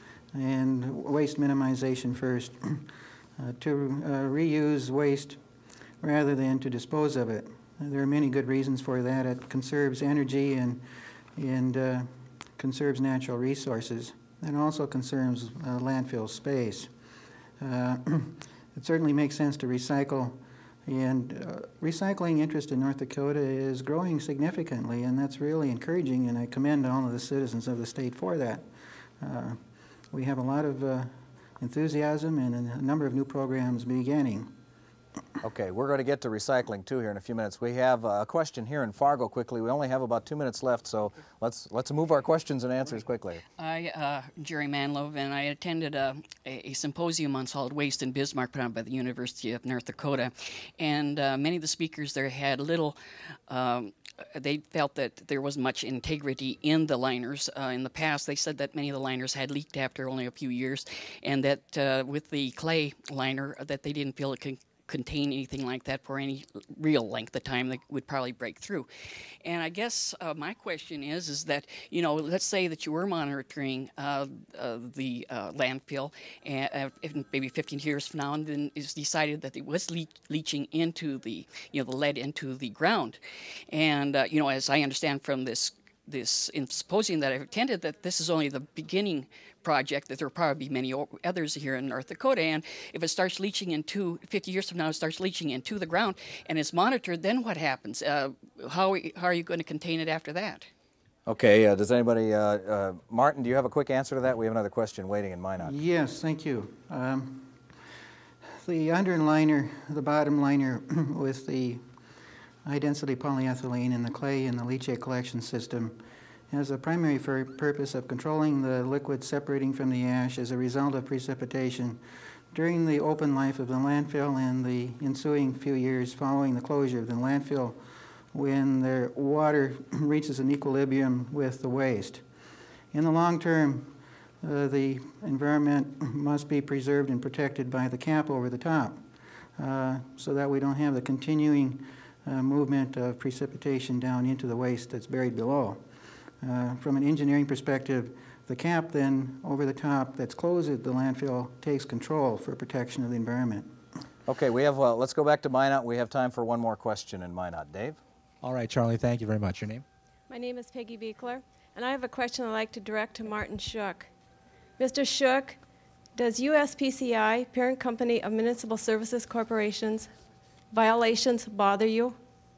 and waste minimization first, uh, to uh, reuse waste rather than to dispose of it. There are many good reasons for that. It conserves energy and, and uh, conserves natural resources, and also conserves uh, landfill space. Uh, it certainly makes sense to recycle, and uh, recycling interest in North Dakota is growing significantly, and that's really encouraging, and I commend all of the citizens of the state for that. Uh, we have a lot of uh, enthusiasm and a number of new programs beginning. Okay, we're going to get to recycling too here in a few minutes. We have a question here in Fargo quickly. We only have about two minutes left, so let's let's move our questions and answers quickly. I, uh, Jerry Manlove, and I attended a, a, a symposium on solid waste in Bismarck put on by the University of North Dakota, and uh, many of the speakers there had little. Um, They felt that there wasn't much integrity in the liners. Uh, in the past, they said that many of the liners had leaked after only a few years, and that uh, with the clay liner, that they didn't feel it could contain anything like that for any real length of time that would probably break through. And I guess uh, my question is, is that, you know, let's say that you were monitoring uh, uh, the uh, landfill, and uh, if maybe fifteen years from now, and then it's decided that it was le leaching into the, you know, the lead into the ground. And, uh, you know, as I understand from this this in symposium that I've attended, that this is only the beginning project, that there will probably be many others here in North Dakota, and if it starts leaching into, fifty years from now, it starts leaching into the ground and is monitored, then what happens? Uh, how, how are you going to contain it after that? Okay, uh, does anybody, uh, uh, Martin, do you have a quick answer to that? We have another question waiting in Minot. Yes, thank you. Um, the under liner, the bottom liner with the high-density polyethylene in the clay in the leachate collection system has a primary purpose of controlling the liquid separating from the ash as a result of precipitation during the open life of the landfill and the ensuing few years following the closure of the landfill, when the water reaches an equilibrium with the waste. In the long term, uh, the environment must be preserved and protected by the cap over the top, uh, so that we don't have the continuing Uh, movement of precipitation down into the waste that's buried below. Uh, from an engineering perspective, the cap then over the top that's closed at the landfill takes control for protection of the environment. Okay, we have, uh, let's go back to Minot. We have time for one more question in Minot. Dave? All right, Charlie, thank you very much. Your name? My name is Peggy Beekler, and I have a question I'd like to direct to Martin Shook. Mister Shook, does U S P C I, parent company of Municipal Services Corporations, violations bother you?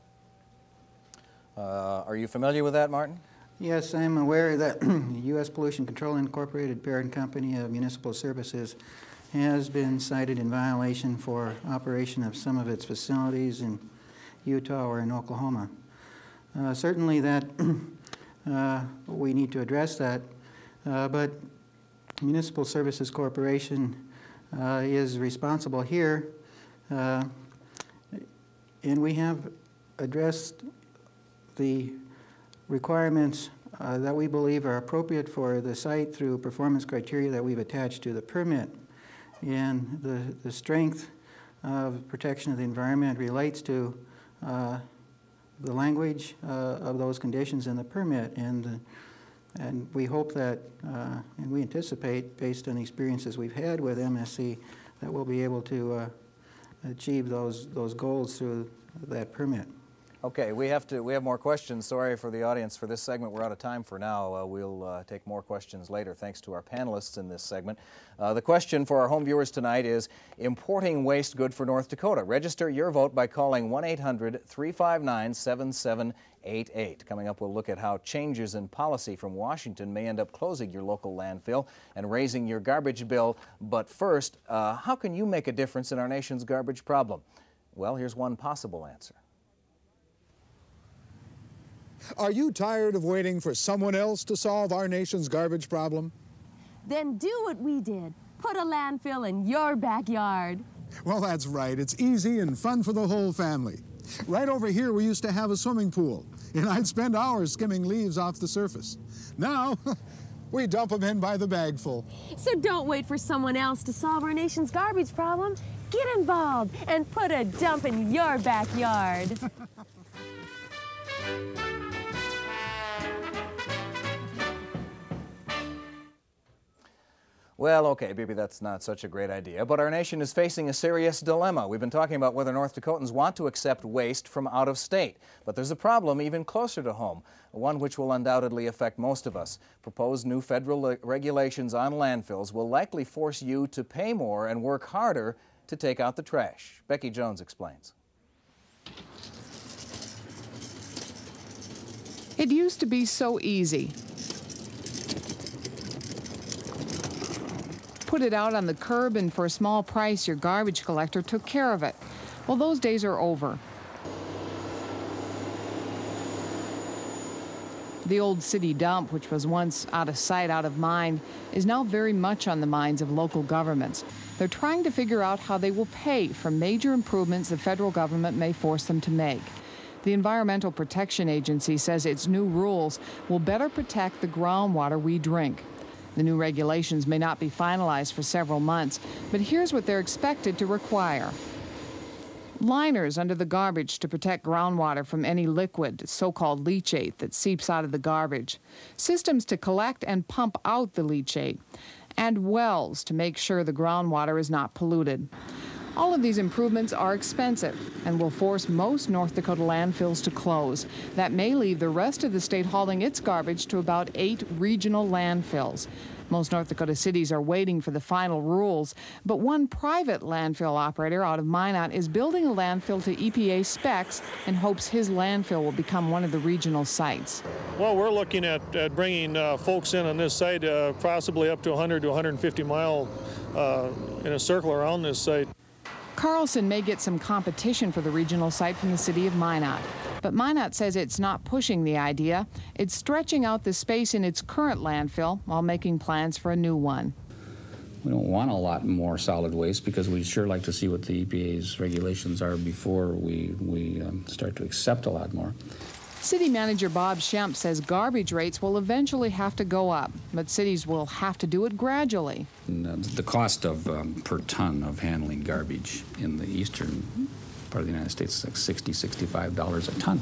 Uh, are you familiar with that, Martin? Yes, I'm aware that U S Pollution Control Incorporated, parent company of Municipal Services, has been cited in violation for operation of some of its facilities in Utah or in Oklahoma. Uh, certainly that uh, we need to address that, uh, but Municipal Services Corporation uh, is responsible here, uh, and we have addressed the requirements uh, that we believe are appropriate for the site through performance criteria that we've attached to the permit. and the, the strength of protection of the environment relates to uh, the language uh, of those conditions in the permit. And, uh, and we hope that, uh, and we anticipate, based on the experiences we've had with M S C, that we'll be able to uh, achieve those, those goals through that permit. Okay, we have to. We have more questions. Sorry for the audience for this segment. We're out of time for now. Uh, we'll uh, take more questions later, thanks to our panelists in this segment. Uh, the question for our home viewers tonight is: importing waste good for North Dakota? Register your vote by calling one eight hundred, three five nine, seven seven eight eight. Coming up, we'll look at how changes in policy from Washington may end up closing your local landfill and raising your garbage bill. But first, uh, how can you make a difference in our nation's garbage problem? Well, here's one possible answer. Are you tired of waiting for someone else to solve our nation's garbage problem? Then do what we did. Put a landfill in your backyard. Well, that's right. It's easy and fun for the whole family. Right over here, we used to have a swimming pool, and I'd spend hours skimming leaves off the surface. Now, we dump them in by the bagful. So don't wait for someone else to solve our nation's garbage problem. Get involved and put a dump in your backyard. Well, okay, maybe that's not such a great idea, but our nation is facing a serious dilemma. We've been talking about whether North Dakotans want to accept waste from out of state, but there's a problem even closer to home, one which will undoubtedly affect most of us. Proposed new federal regulations on landfills will likely force you to pay more and work harder to take out the trash. Becky Jones explains. It used to be so easy. Put it out on the curb, and for a small price, your garbage collector took care of it. Well, those days are over. The old city dump, which was once out of sight, out of mind, is now very much on the minds of local governments. They're trying to figure out how they will pay for major improvements the federal government may force them to make. The Environmental Protection Agency says its new rules will better protect the groundwater we drink. The new regulations may not be finalized for several months, but here's what they're expected to require. Liners under the garbage to protect groundwater from any liquid, so-called leachate, that seeps out of the garbage. Systems to collect and pump out the leachate. And wells to make sure the groundwater is not polluted. All of these improvements are expensive and will force most North Dakota landfills to close. That may leave the rest of the state hauling its garbage to about eight regional landfills. Most North Dakota cities are waiting for the final rules, but one private landfill operator out of Minot is building a landfill to E P A specs and hopes his landfill will become one of the regional sites. Well, we're looking at, at bringing uh, folks in on this site, uh, possibly up to one hundred to one hundred fifty mile uh, in a circle around this site. Carlson may get some competition for the regional site from the city of Minot. But Minot says it's not pushing the idea. It's stretching out the space in its current landfill while making plans for a new one. We don't want a lot more solid waste because we sure like to see what the E P A's regulations are before we, we um, start to accept a lot more. City Manager Bob Schemp says garbage rates will eventually have to go up, but cities will have to do it gradually. And, uh, the cost of um, per ton of handling garbage in the eastern part of the United States is like sixty, sixty-five dollars a ton.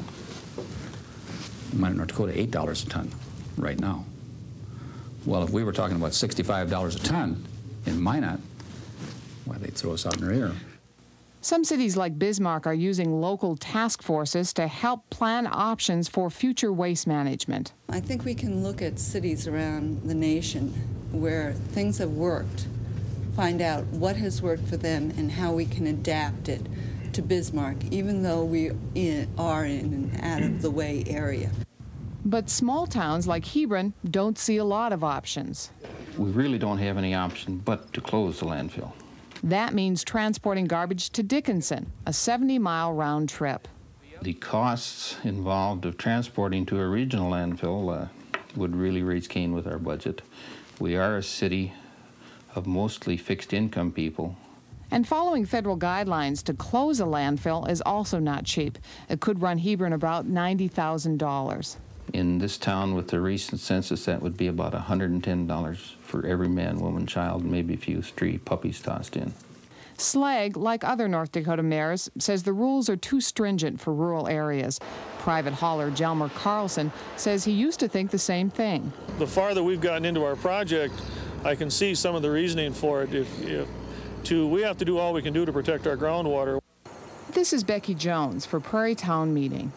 In Minot, North Dakota, eight dollars a ton right now. Well, if we were talking about sixty-five dollars a ton in Minot, why, they'd throw us out in their ear. Some cities like Bismarck are using local task forces to help plan options for future waste management. I think we can look at cities around the nation where things have worked, find out what has worked for them and how we can adapt it to Bismarck, even though we in, are in an out-of-the-way area. But small towns like Hebron don't see a lot of options. We really don't have any option but to close the landfill. That means transporting garbage to Dickinson, a seventy mile round trip. The costs involved of transporting to a regional landfill uh, would really raise Cain with our budget. We are a city of mostly fixed income people. And following federal guidelines to close a landfill is also not cheap. It could run Hebron about ninety thousand dollars. In this town, with the recent census, that would be about one hundred ten dollars for every man, woman, child, and maybe a few stray puppies tossed in. Slag, like other North Dakota mayors, says the rules are too stringent for rural areas. Private hauler Jelmer Carlson says he used to think the same thing. The farther we've gotten into our project, I can see some of the reasoning for it. If, if to, we have to do all we can do to protect our groundwater. This is Becky Jones for Prairie Town Meeting.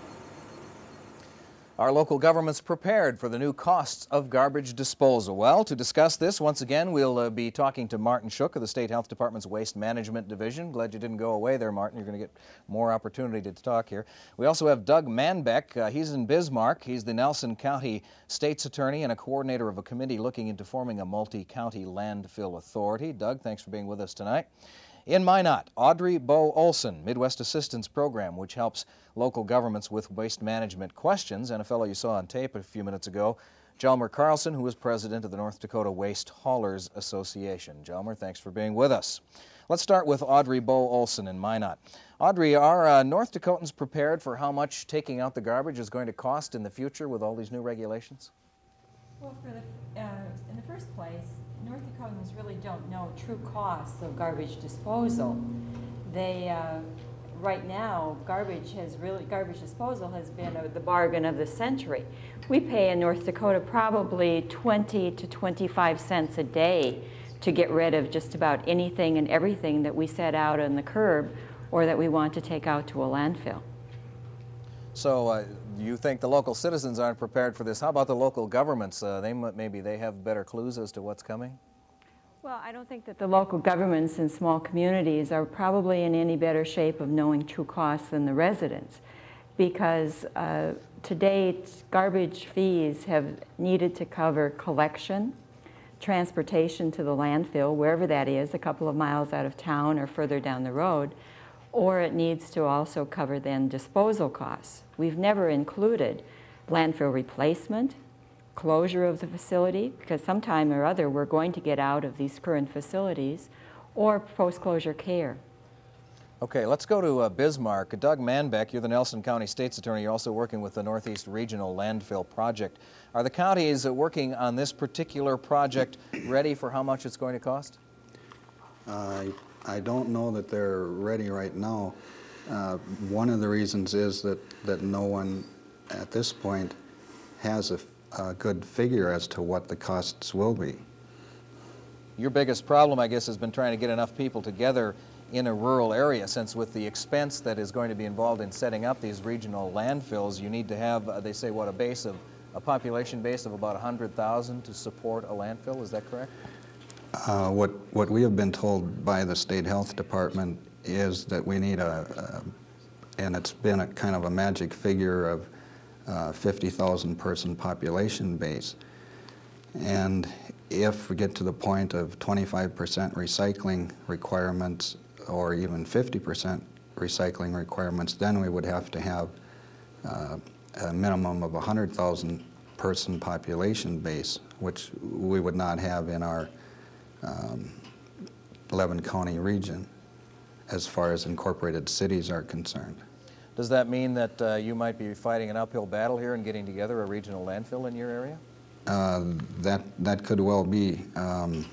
Are local governments prepared for the new costs of garbage disposal? Well, to discuss this, once again, we'll uh, be talking to Martin Shook of the State Health Department's Waste Management Division. Glad you didn't go away there, Martin. You're going to get more opportunity to talk here. We also have Doug Manbeck. Uh, he's in Bismarck. He's the Nelson County State's Attorney and a coordinator of a committee looking into forming a multi-county landfill authority. Doug, thanks for being with us tonight. In Minot, Audrey Bo Olson, Midwest Assistance Program, which helps local governments with waste management questions, and a fellow you saw on tape a few minutes ago, Jelmer Carlson, who is president of the North Dakota Waste Haulers Association. Jelmer, thanks for being with us. Let's start with Audrey Bo Olson in Minot. Audrey, are uh, North Dakotans prepared for how much taking out the garbage is going to cost in the future with all these new regulations? Well, for the, uh, in the first place, North Dakotans really don't know true costs of garbage disposal. They, uh, right now, garbage has really, garbage disposal has been a, the bargain of the century. We pay in North Dakota probably twenty to twenty-five cents a day to get rid of just about anything and everything that we set out on the curb or that we want to take out to a landfill. So uh, you think the local citizens aren't prepared for this? How about the local governments? Uh, they maybe they have better clues as to what's coming? Well, I don't think that the local governments in small communities are probably in any better shape of knowing true costs than the residents, because uh, to date, garbage fees have needed to cover collection, transportation to the landfill, wherever that is, a couple of miles out of town or further down the road, or it needs to also cover then disposal costs. We've never included landfill replacement, closure of the facility, because sometime or other we're going to get out of these current facilities, or post-closure care. Okay, let's go to uh, Bismarck. Doug Manbeck, you're the Nelson County State's Attorney. You're also working with the Northeast Regional Landfill Project. Are the counties uh, working on this particular project ready for how much it's going to cost? Uh, I don't know that they're ready right now. Uh, one of the reasons is that, that no one at this point has a, a good figure as to what the costs will be. Your biggest problem, I guess, has been trying to get enough people together in a rural area, since with the expense that is going to be involved in setting up these regional landfills, you need to have, uh, they say, what, a base of, a population base of about one hundred thousand to support a landfill, is that correct? Uh, what, what we have been told by the State Health Department is that we need a, a and it's been a kind of a magic figure of uh, fifty thousand person population base. And if we get to the point of twenty-five percent recycling requirements or even fifty percent recycling requirements, then we would have to have uh, a minimum of one hundred thousand person population base, which we would not have in our um, eleven county region as far as incorporated cities are concerned. Does that mean that uh, you might be fighting an uphill battle here and getting together a regional landfill in your area? Uh, that, that could well be. Um,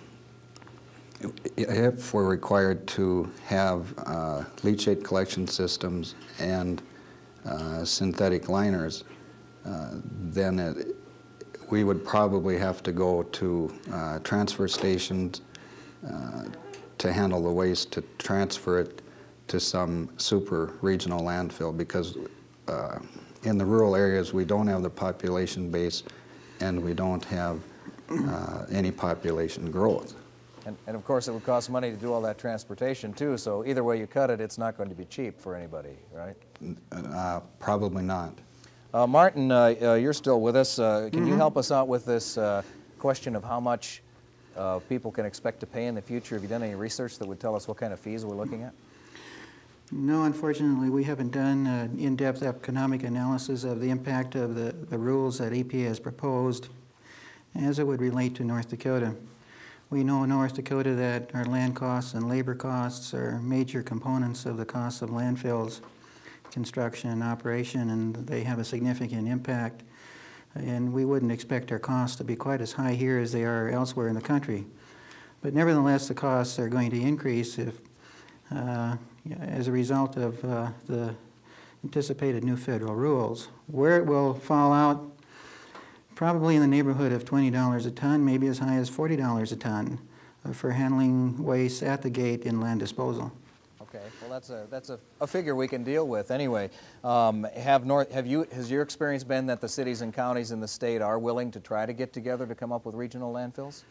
if we're required to have uh, leachate collection systems and uh, synthetic liners, uh, then it, we would probably have to go to uh, transfer stations uh, to handle the waste, to transfer it to some super regional landfill, because uh, in the rural areas we don't have the population base and we don't have uh, any population growth. And, and of course it would cost money to do all that transportation too, so either way you cut it, it's not going to be cheap for anybody, right? Uh, probably not. Uh, Martin, uh, uh, you're still with us. Uh, can Mm-hmm. you help us out with this uh, question of how much uh, people can expect to pay in the future? Have you done any research that would tell us what kind of fees we're looking at? No, unfortunately, we haven't done an in-depth economic analysis of the impact of the, the rules that E P A has proposed as it would relate to North Dakota. We know in North Dakota that our land costs and labor costs are major components of the cost of landfills, construction and operation, and they have a significant impact and we wouldn't expect our costs to be quite as high here as they are elsewhere in the country. But nevertheless, the costs are going to increase if, uh, as a result of uh, the anticipated new federal rules. Where it will fall out, probably in the neighborhood of twenty dollars a ton, maybe as high as forty dollars a ton uh, for handling waste at the gate in land disposal. Okay, well that's a that's a, a figure we can deal with anyway. Um, have North have you has your experience been that the cities and counties in the state are willing to try to get together to come up with regional landfills?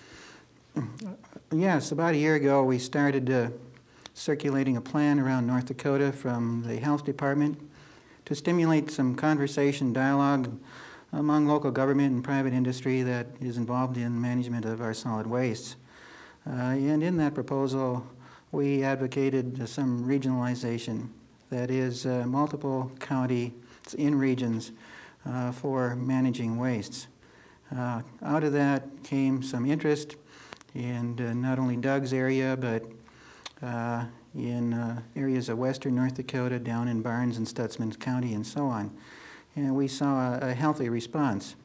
Yes, about a year ago we started uh, circulating a plan around North Dakota from the health department to stimulate some conversation, dialogue among local government and private industry that is involved in management of our solid wastes. Uh, and in that proposal, we advocated uh, some regionalization, that is, uh, multiple counties in regions uh, for managing wastes. Uh, out of that came some interest in uh, not only Doug's area, but uh, in uh, areas of western North Dakota, down in Barnes and Stutzman County, and so on. And we saw a, a healthy response.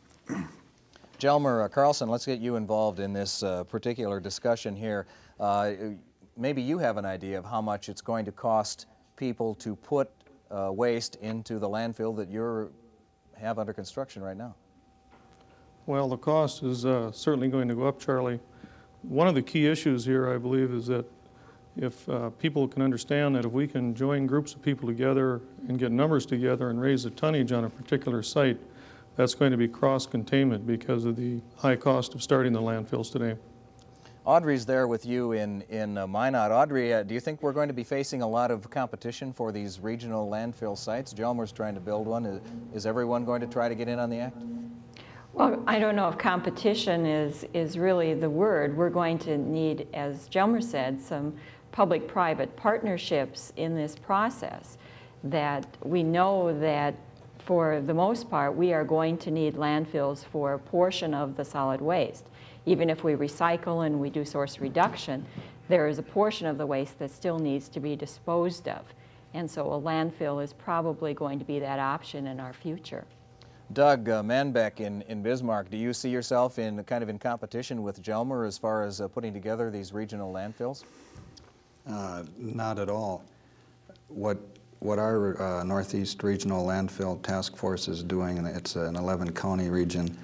Jelmer uh, Carlson, let's get you involved in this uh, particular discussion here. Uh, maybe you have an idea of how much it's going to cost people to put uh, waste into the landfill that you have under construction right now. Well, the cost is uh, certainly going to go up, Charlie. One of the key issues here, I believe, is that if uh, people can understand that if we can join groups of people together and get numbers together and raise the tonnage on a particular site, that's going to be cross-containment because of the high cost of starting the landfills today. Audrey's there with you in, in uh, Minot. Audrey, uh, do you think we're going to be facing a lot of competition for these regional landfill sites? Jelmer's trying to build one. Is, is everyone going to try to get in on the act? Well, I don't know if competition is, is really the word. We're going to need, as Jelmer said, some public-private partnerships in this process, that we know that for the most part we are going to need landfills for a portion of the solid waste. Even if we recycle and we do source reduction, there is a portion of the waste that still needs to be disposed of. And so a landfill is probably going to be that option in our future. Doug uh, Manbeck in, in Bismarck, do you see yourself in kind of in competition with Jelmer as far as uh, putting together these regional landfills? Uh, not at all. What, what our uh, Northeast Regional Landfill Task Force is doing, and it's an eleven county region,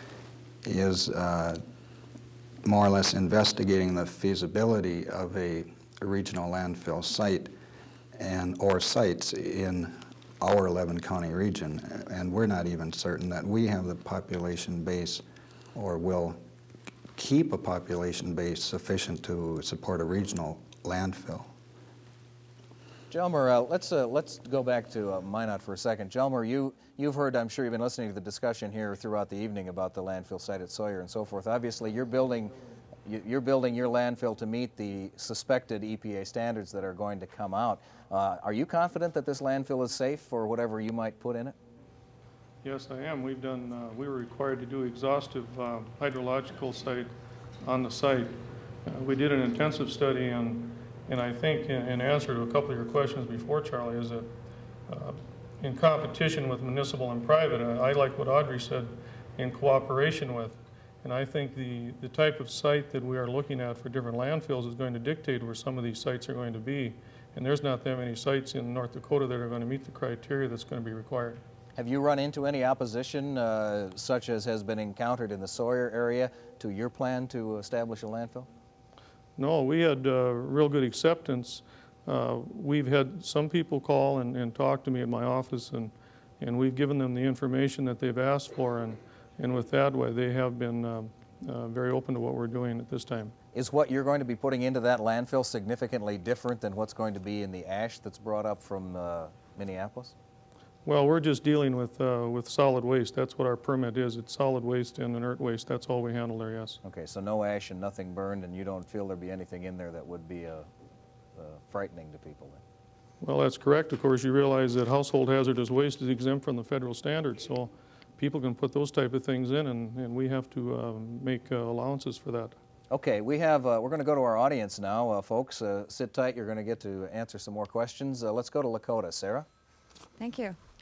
is uh, more or less investigating the feasibility of a, a regional landfill site and or sites in our eleven county region. And we're not even certain that we have the population base or will keep a population base sufficient to support a regional landfill. Jelmer, uh, let's uh, let's go back to uh, Minot for a second. Jelmer, you you've heard, I'm sure you've been listening to the discussion here throughout the evening about the landfill site at Sawyer and so forth. Obviously, you're building you're building your landfill to meet the suspected E P A standards that are going to come out. Uh, are you confident that this landfill is safe for whatever you might put in it? Yes, I am. We've done. Uh, we were required to do exhaustive uh, hydrological site on the site. Uh, we did an intensive study, and and I think in, in answer to a couple of your questions before, Charlie, is that uh, in competition with municipal and private, uh, I like what Audrey said, in cooperation with. And I think the, the type of site that we are looking at for different landfills is going to dictate where some of these sites are going to be. And there's not that many sites in North Dakota that are going to meet the criteria that's going to be required. Have you run into any opposition, uh, such as has been encountered in the Sawyer area, to your plan to establish a landfill? No, we had uh, real good acceptance. Uh, we've had some people call and, and talk to me at my office, and, and we've given them the information that they've asked for, and, and with that way they have been uh, uh, very open to what we're doing at this time. Is what you're going to be putting into that landfill significantly different than what's going to be in the ash that's brought up from uh, Minneapolis? Well, we're just dealing with, uh, with solid waste. That's what our permit is. It's solid waste and inert waste. That's all we handle there, yes. Okay, so no ash and nothing burned, and you don't feel there'd be anything in there that would be uh, uh, frightening to people then? Well, that's correct. Of course, you realize that household hazardous waste is exempt from the federal standards, so people can put those type of things in, and, and we have to uh, make uh, allowances for that. Okay, we have, uh, we're going to go to our audience now, uh, folks. Uh, sit tight. You're going to get to answer some more questions. Uh, let's go to Lakota. Sarah? Thank you.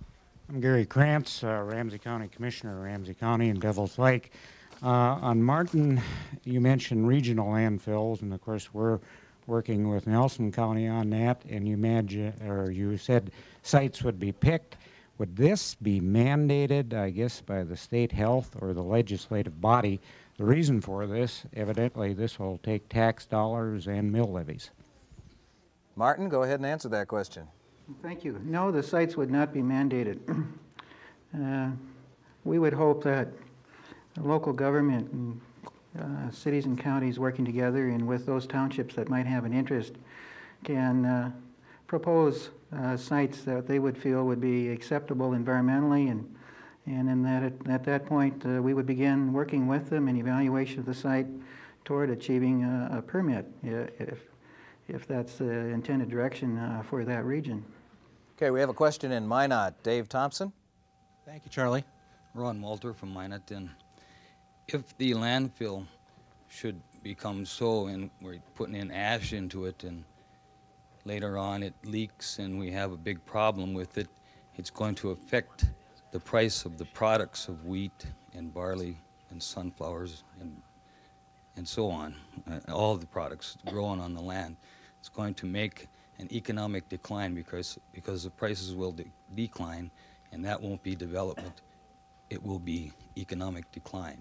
I'm Gary Krantz, uh, Ramsey County Commissioner, Ramsey County and Devil's Lake. Uh, on Martin, you mentioned regional landfills, and of course we're working with Nelson County on that. And you imagine, or you said sites would be picked. Would this be mandated, I guess, by the state health or the legislative body? The reason for this, evidently, this will take tax dollars and mill levies. Martin, go ahead and answer that question. Thank you. No, the sites would not be mandated. uh, we would hope that local government and uh, cities and counties working together and with those townships that might have an interest can uh, propose uh, sites that they would feel would be acceptable environmentally, and and in that at, at that point uh, we would begin working with them in evaluation of the site toward achieving a, a permit if if that's the intended direction uh, for that region. Okay, we have a question in Minot. Dave Thompson. Thank you, Charlie. Ron Walter from Minot. And if the landfill should become so, and we're putting in ash into it, and later on it leaks and we have a big problem with it, it's going to affect the price of the products of wheat and barley and sunflowers and and so on, uh, all the products growing on the land. It's going to make an economic decline because because the prices will de decline, and that won't be development. It will be economic decline.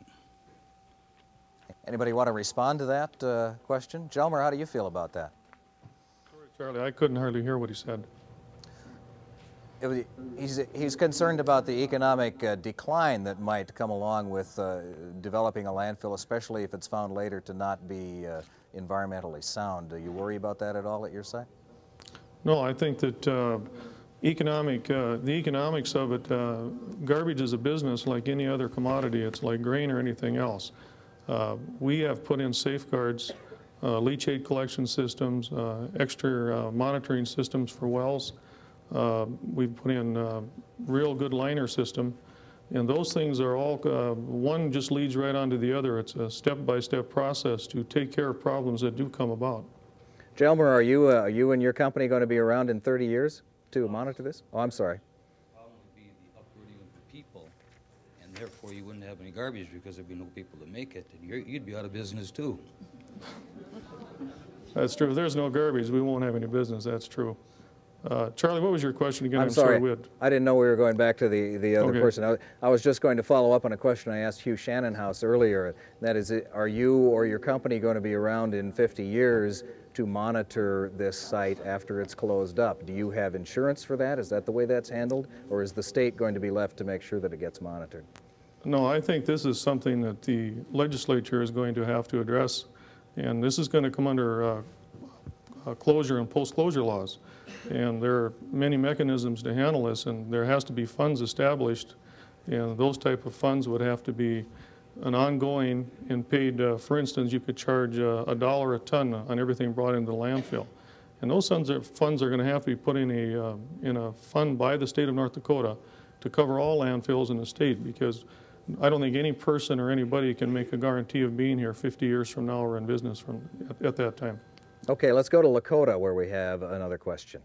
Anybody want to respond to that uh, question? Jelmer, how do you feel about that? Sorry, Charlie, I couldn't hardly hear what he said. It was, he's, he's concerned about the economic uh, decline that might come along with uh, developing a landfill, especially if it's found later to not be uh, environmentally sound. Do you worry about that at all at your site? No, I think that uh, economic, uh, the economics of it, uh, garbage is a business like any other commodity. It's like grain or anything else. Uh, we have put in safeguards, uh, leachate collection systems, uh, extra uh, monitoring systems for wells. Uh, we've put in a real good liner system, and those things are all, uh, one just leads right onto the other. It's a step-by-step process to take care of problems that do come about. Jelmer, are you, uh, are you and your company going to be around in thirty years to monitor this? Oh, I'm sorry. The problem would be the uprooting of the people, and therefore you wouldn't have any garbage because there'd be no people to make it, and you're, you'd be out of business too. That's true. If there's no garbage, we won't have any business. That's true. Uh, Charlie, what was your question again? I'm, I'm sorry, sorry had... I didn't know we were going back to the, the other okay. person. I, I was just going to follow up on a question I asked Hugh Shannonhouse earlier. That is, are you or your company going to be around in fifty years to monitor this site after it's closed up? Do you have insurance for that? Is that the way that's handled? Or is the state going to be left to make sure that it gets monitored? No, I think this is something that the legislature is going to have to address, and this is going to come under uh, uh, closure and post-closure laws. And there are many mechanisms to handle this, and there has to be funds established, and those type of funds would have to be an ongoing and paid. Uh, for instance, you could charge uh, a dollar a ton on everything brought into the landfill, and those funds are, funds are going to have to be put in a uh, in a fund by the state of North Dakota to cover all landfills in the state, because I don't think any person or anybody can make a guarantee of being here fifty years from now or in business from at, at that time. Okay, let's go to Lakota, where we have another question.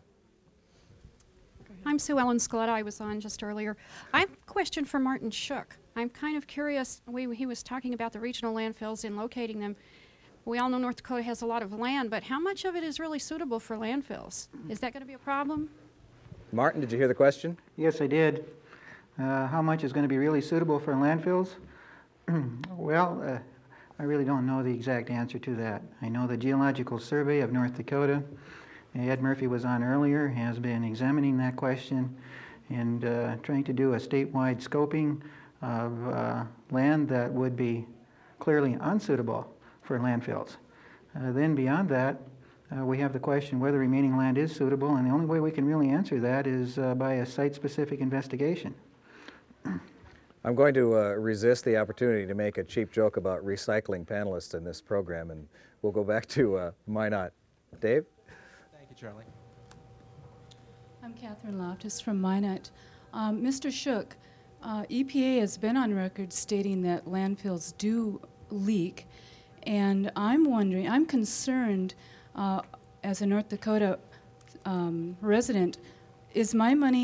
I'm Sue Ellen Scaletta. I was on just earlier. I have a question for Martin Shook. I'm kind of curious. We, he was talking about the regional landfills and locating them. We all know North Dakota has a lot of land, but how much of it is really suitable for landfills? Is that going to be a problem? Martin, did you hear the question? Yes, I did. Uh, how much is going to be really suitable for landfills? Well, uh, I really don't know the exact answer to that. I know the Geological Survey of North Dakota, Ed Murphy was on earlier, has been examining that question and uh, trying to do a statewide scoping of uh, land that would be clearly unsuitable for landfills. Uh, then beyond that, uh, we have the question whether remaining land is suitable, and the only way we can really answer that is uh, by a site-specific investigation. I'm going to uh, resist the opportunity to make a cheap joke about recycling panelists in this program, and we'll go back to uh, Minot. Dave? Thank you, Charlie. I'm Catherine Loftus from Minot. Um, Mister Shook, uh, E P A has been on record stating that landfills do leak, and I'm wondering, I'm concerned uh, as a North Dakota um, resident, is my money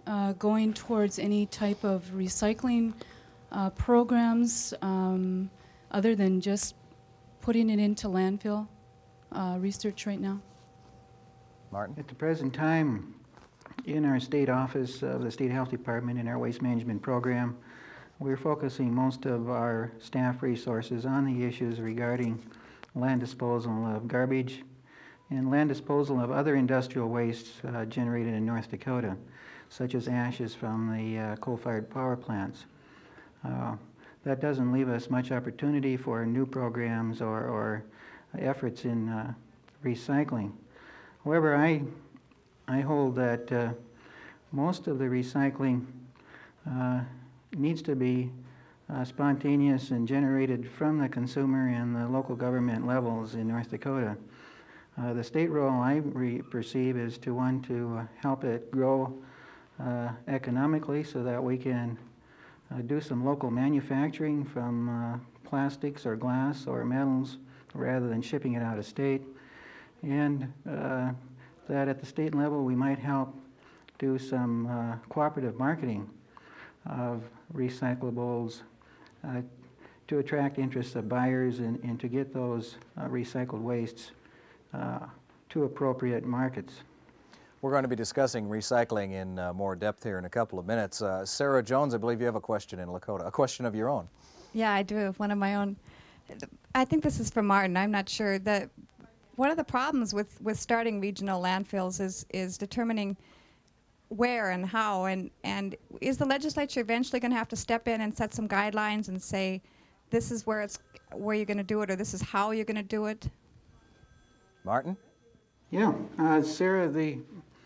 uh, going towards any type of recycling uh, programs um, other than just putting it into landfill uh, research right now? Martin? At the present time, in our state office of the State Health Department in our waste management program, we're focusing most of our staff resources on the issues regarding land disposal of garbage and land disposal of other industrial wastes uh, generated in North Dakota, such as ashes from the uh, coal-fired power plants. Uh, that doesn't leave us much opportunity for new programs or, or efforts in uh, recycling. However, I, I hold that uh, most of the recycling uh, needs to be uh, spontaneous and generated from the consumer and the local government levels in North Dakota. Uh, the state role I re perceive is to want to uh, help it grow uh, economically so that we can uh, do some local manufacturing from uh, plastics or glass or metals rather than shipping it out of state. And uh, that at the state level we might help do some uh, cooperative marketing of recyclables uh, to attract interest of buyers and, and to get those uh, recycled wastes uh, to appropriate markets. We're going to be discussing recycling in uh, more depth here in a couple of minutes. Uh, Sarah Jones, I believe you have a question in Lakota, a question of your own. Yeah, I do, one of my own. I think this is for Martin, I'm not sure. The, one of the problems with, with starting regional landfills is, is determining where and how, and, and is the legislature eventually going to have to step in and set some guidelines and say, this is where it's where you're going to do it, or this is how you're going to do it? Martin? Yeah, uh, Sarah, the,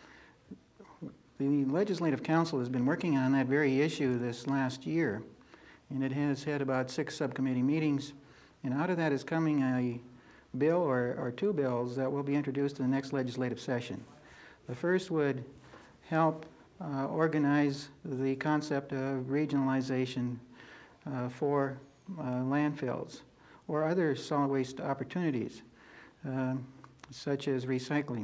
the Legislative Council has been working on that very issue this last year, and it has had about six subcommittee meetings, and out of that is coming a bill or, or two bills that will be introduced in the next legislative session. The first would help uh, organize the concept of regionalization uh, for uh, landfills or other solid waste opportunities, uh, such as recycling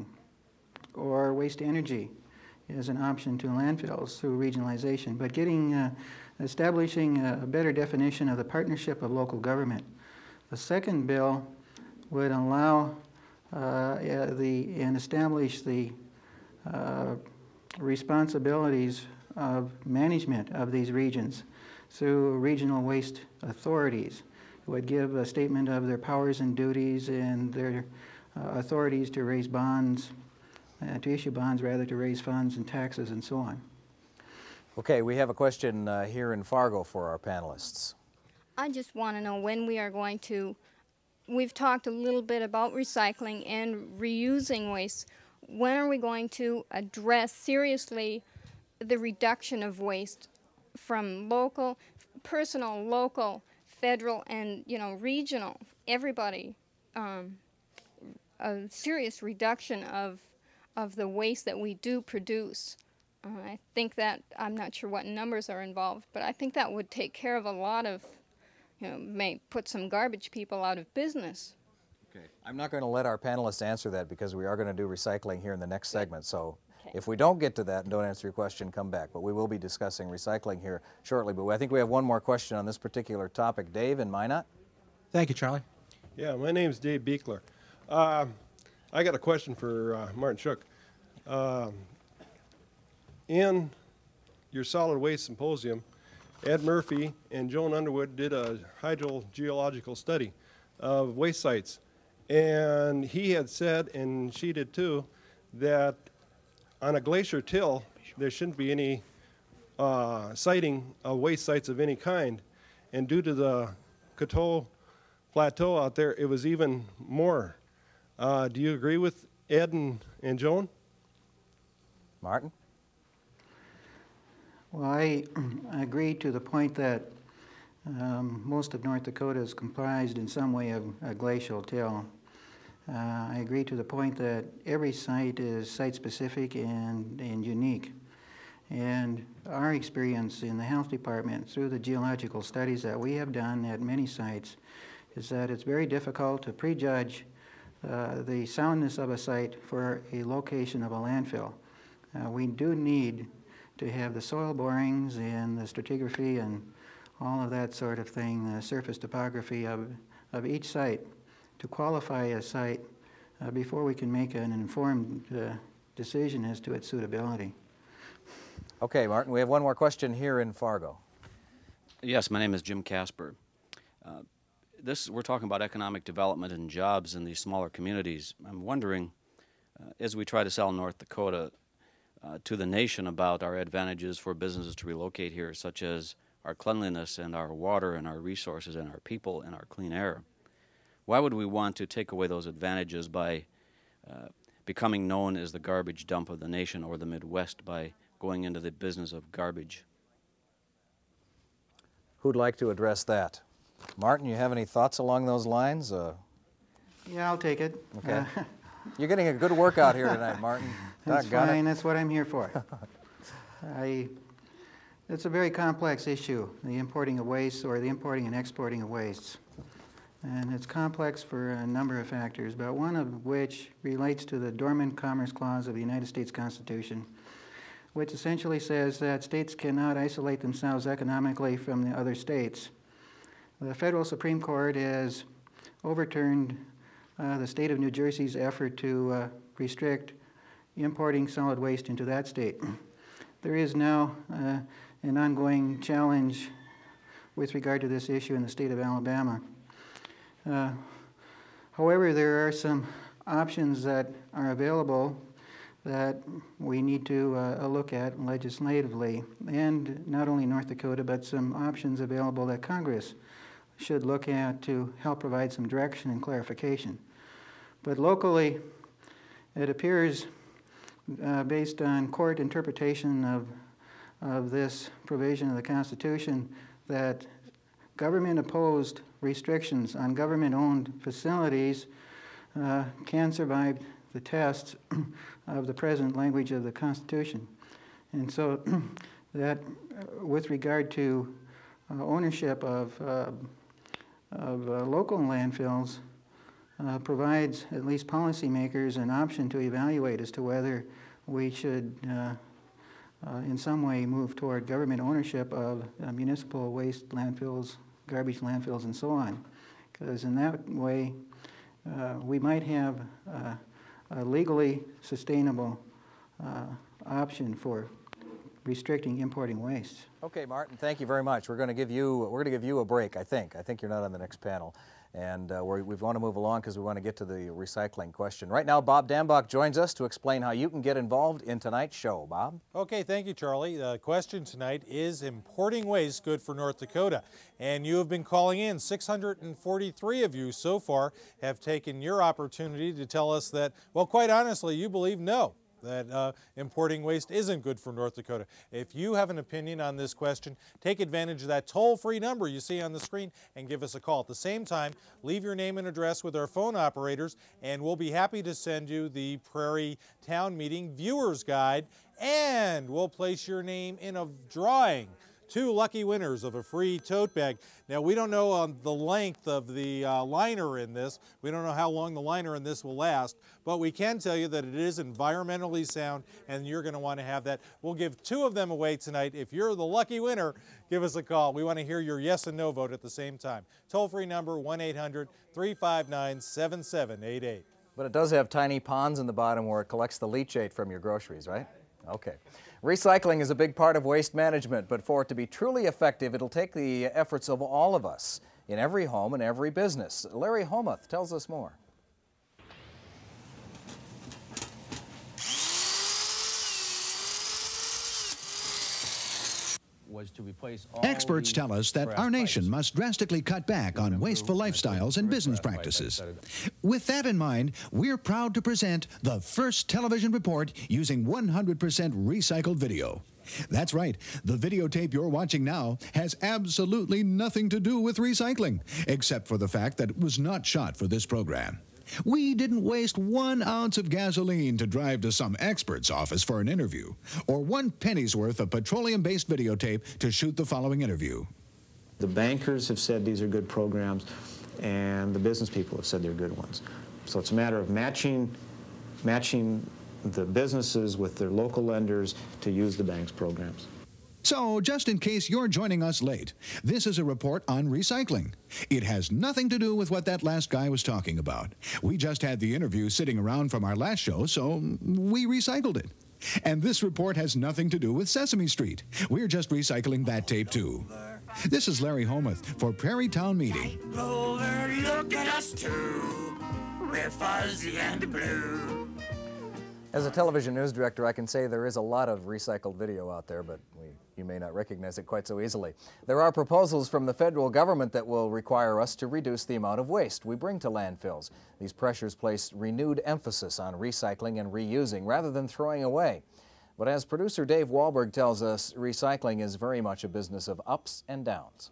or waste energy as an option to landfills through regionalization, but getting, uh, establishing a, a better definition of the partnership of local government. The second bill would allow uh, the, and establish the uh, responsibilities of management of these regions through regional waste authorities. It would give a statement of their powers and duties and their uh, authorities to raise bonds, uh, to issue bonds rather, to raise funds and taxes and so on. Okay, we have a question uh, here in Fargo for our panelists. I just want to know when we are going to, we've talked a little bit about recycling and reusing waste. When are we going to address seriously the reduction of waste from local, personal, local, federal, and, you know, regional, everybody, um, a serious reduction of, of the waste that we do produce? Uh, I think that, I'm not sure what numbers are involved, but I think that would take care of a lot of, you know, may put some garbage people out of business. Okay. I'm not going to let our panelists answer that because we are going to do recycling here in the next segment. So Okay. if we don't get to that and don't answer your question, come back. But we will be discussing recycling here shortly. But I think we have one more question on this particular topic. Dave in Minot? Thank you, Charlie. Yeah, my name's Dave Beekler. Uh, I got a question for uh, Martin Shook. Uh, in your solid waste symposium, Ed Murphy and Joan Underwood did a hydrogeological study of waste sites. And he had said, and she did too, that on a glacier till, there shouldn't be any uh, siting of waste sites of any kind. And due to the Coteau Plateau out there, it was even more. Uh, do you agree with Ed and, and Joan? Martin? Well, I, I agree to the point that um, most of North Dakota is comprised in some way of a glacial till. Uh, I agree to the point that every site is site-specific and, and unique. And our experience in the health department through the geological studies that we have done at many sites is that it's very difficult to prejudge uh, the soundness of a site for a location of a landfill. Uh, we do need to have the soil borings and the stratigraphy and all of that sort of thing, the surface topography of, of each site to qualify a site uh, before we can make an informed uh, decision as to its suitability. Okay, Martin, we have one more question here in Fargo. Yes, my name is Jim Casper. Uh, this, we're talking about economic development and jobs in these smaller communities. I'm wondering, uh, as we try to sell North Dakota uh, to the nation about our advantages for businesses to relocate here, such as our cleanliness and our water and our resources and our people and our clean air, why would we want to take away those advantages by uh, becoming known as the garbage dump of the nation or the Midwest by going into the business of garbage? Who'd like to address that? Martin, you have any thoughts along those lines? Uh, yeah, I'll take it. Okay. Uh, You're getting a good workout here tonight, Martin. That's Got fine. it? That's what I'm here for. I, it's a very complex issue, the importing of waste or the importing and exporting of wastes. And it's complex for a number of factors, but one of which relates to the Dormant Commerce Clause of the United States Constitution, which essentially says that states cannot isolate themselves economically from the other states. The federal Supreme Court has overturned uh, the state of New Jersey's effort to uh, restrict importing solid waste into that state. There is now uh, an ongoing challenge with regard to this issue in the state of Alabama. Uh, however, there are some options that are available that we need to uh, look at legislatively, and not only North Dakota, but some options available that Congress should look at to help provide some direction and clarification. But locally, it appears, uh, based on court interpretation of, of this provision of the Constitution, that government-opposed restrictions on government-owned facilities uh, can survive the tests of the present language of the Constitution. And so that, uh, with regard to uh, ownership of, uh, of uh, local landfills, uh, provides at least policymakers an option to evaluate as to whether we should uh, uh, in some way move toward government ownership of uh, municipal waste landfills, garbage landfills, and so on. Because in that way, uh, we might have uh, a legally sustainable uh, option for restricting importing waste. Okay, Martin, thank you very much. We're going to give you we're going to give you a break. I think. I think you're not on the next panel, and uh, we're, we want to move along because we want to get to the recycling question. Right now, Bob Dambach joins us to explain how you can get involved in tonight's show. Bob. Okay, thank you, Charlie. The question tonight is importing waste good for North Dakota, and you have been calling in. six hundred forty-three of you so far have taken your opportunity to tell us that, well, quite honestly, you believe no, that uh, importing waste isn't good for North Dakota. If you have an opinion on this question, take advantage of that toll-free number you see on the screen and give us a call. At the same time, leave your name and address with our phone operators, and we'll be happy to send you the Prairie Town Meeting Viewer's Guide, and we'll place your name in a drawing. Two lucky winners of a free tote bag. Now, we don't know um, the length of the uh, liner in this. We don't know how long the liner in this will last, but we can tell you that it is environmentally sound, and you're going to want to have that. We'll give two of them away tonight. If you're the lucky winner, give us a call. We want to hear your yes and no vote at the same time. Toll-free number one eight hundred, three five nine, seven seven eight eight. But it does have tiny ponds in the bottom where it collects the leachate from your groceries, right? Okay. Recycling is a big part of waste management, but for it to be truly effective, it'll take the efforts of all of us in every home and every business. Larry Homuth tells us more. Was to replace all Experts tell us that our nation must drastically cut back on wasteful lifestyles and business practices. With that in mind, we're proud to present the first television report using one hundred percent recycled video. That's right, the videotape you're watching now has absolutely nothing to do with recycling, except for the fact that it was not shot for this program. We didn't waste one ounce of gasoline to drive to some expert's office for an interview, or one penny's worth of petroleum-based videotape to shoot the following interview. The bankers have said these are good programs, and the business people have said they're good ones. So it's a matter of matching, matching the businesses, with their local lenders to use the bank's programs. So, just in case you're joining us late, this is a report on recycling. It has nothing to do with what that last guy was talking about. We just had the interview sitting around from our last show, so we recycled it. And this report has nothing to do with Sesame Street. We're just recycling that tape, too. This is Larry Homuth for Prairie Town Meeting. Rover, look at us too. We're fuzzy and blue. As a television news director, I can say there is a lot of recycled video out there, but we, you may not recognize it quite so easily. There are proposals from the federal government that will require us to reduce the amount of waste we bring to landfills. These pressures place renewed emphasis on recycling and reusing rather than throwing away. But as producer Dave Wahlberg tells us, recycling is very much a business of ups and downs.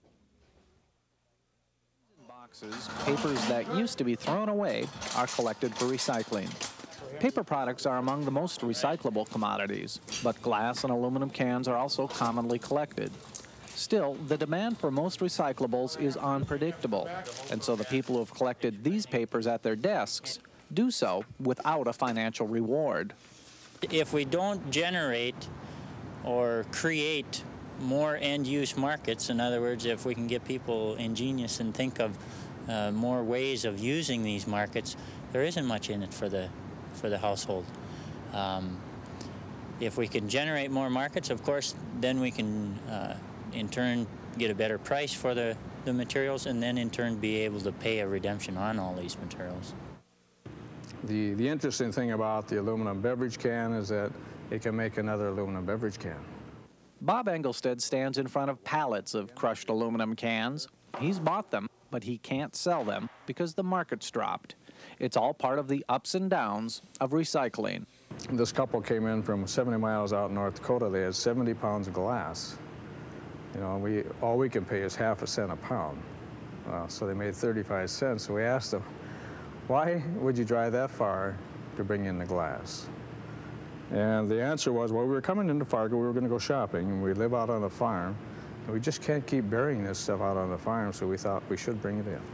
Boxes, papers that used to be thrown away are collected for recycling. Paper products are among the most recyclable commodities, but glass and aluminum cans are also commonly collected. Still, the demand for most recyclables is unpredictable, and so the people who have collected these papers at their desks do so without a financial reward. If we don't generate or create more end-use markets, in other words, if we can get people ingenious and think of uh, more ways of using these markets, there isn't much in it for the for the household. Um, if we can generate more markets, of course, then we can uh, in turn get a better price for the, the materials, and then in turn be able to pay a redemption on all these materials. The, the interesting thing about the aluminum beverage can is that it can make another aluminum beverage can. Bob Engelstead stands in front of pallets of crushed aluminum cans. He's bought them, but he can't sell them because the market's dropped. It's all part of the ups and downs of recycling. This couple came in from seventy miles out in North Dakota. They had seventy pounds of glass. You know, we, all we can pay is half a cent a pound. Uh, so they made thirty-five cents. So we asked them, why would you drive that far to bring in the glass? And the answer was, well, we were coming into Fargo, we were going to go shopping, and we live out on a farm, and we just can't keep burying this stuff out on the farm, so we thought we should bring it in.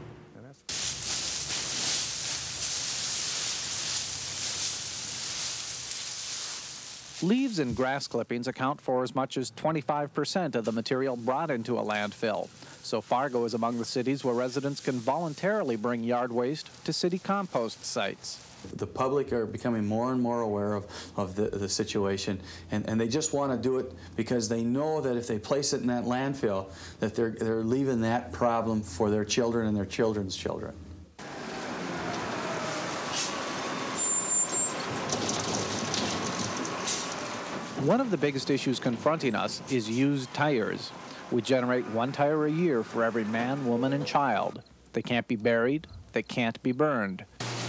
Leaves and grass clippings account for as much as twenty-five percent of the material brought into a landfill. So Fargo is among the cities where residents can voluntarily bring yard waste to city compost sites. The public are becoming more and more aware of, of the, the situation, and, and they just want to do it because they know that if they place it in that landfill, that they're, they're leaving that problem for their children and their children's children. One of the biggest issues confronting us is used tires. We generate one tire a year for every man, woman, and child. They can't be buried. They can't be burned.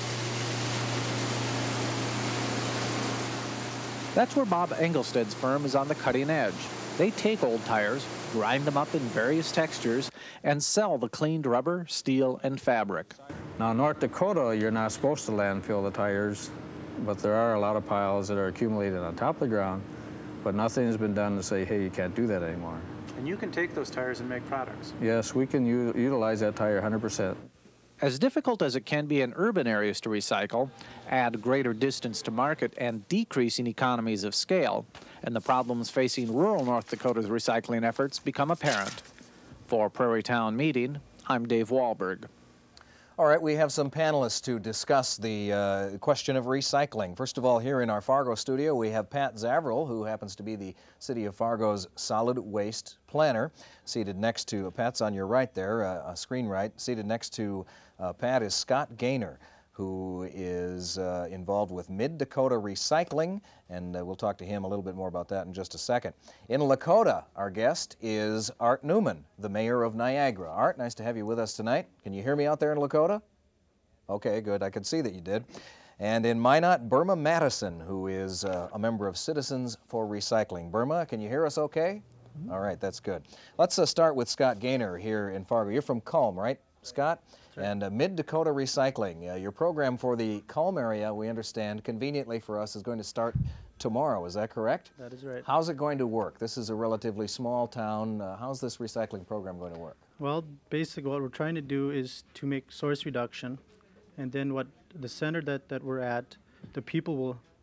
That's where Bob Engelsted's firm is on the cutting edge. They take old tires, grind them up in various textures, and sell the cleaned rubber, steel, and fabric. Now, in North Dakota, you're not supposed to landfill the tires, but there are a lot of piles that are accumulated on top of the ground, but nothing has been done to say, hey, you can't do that anymore. And you can take those tires and make products. Yes, we can u utilize that tire one hundred percent. As difficult as it can be in urban areas to recycle, add greater distance to market and decreasing economies of scale, and the problems facing rural North Dakota's recycling efforts become apparent. For Prairie Town Meeting, I'm Dave Wahlberg. All right, we have some panelists to discuss the uh, question of recycling. First of all, here in our Fargo studio, we have Pat Zaverill, who happens to be the City of Fargo's solid waste planner. Seated next to, uh, Pat's on your right there, uh, uh, screen right. Seated next to uh, Pat is Scott Gaynor, who is uh, involved with Mid-Dakota Recycling, and uh, we'll talk to him a little bit more about that in just a second. In Lakota, our guest is Art Newman, the mayor of Niagara. Art, nice to have you with us tonight. Can you hear me out there in Lakota? Okay, good. I could see that you did. And in Minot, Burma Madison, who is uh, a member of Citizens for Recycling. Burma, can you hear us okay? Mm-hmm. All right, that's good. Let's uh, start with Scott Gaynor here in Fargo. You're from Culm, right, Scott? Right. And uh, Mid-Dakota Recycling. Uh, your program for the Culm area, we understand, conveniently for us, is going to start tomorrow. Is that correct? That is right. How's it going to work? This is a relatively small town. Uh, how's this recycling program going to work? Well, basically what we're trying to do is to make source reduction, and then what the center that, that we're at, the people will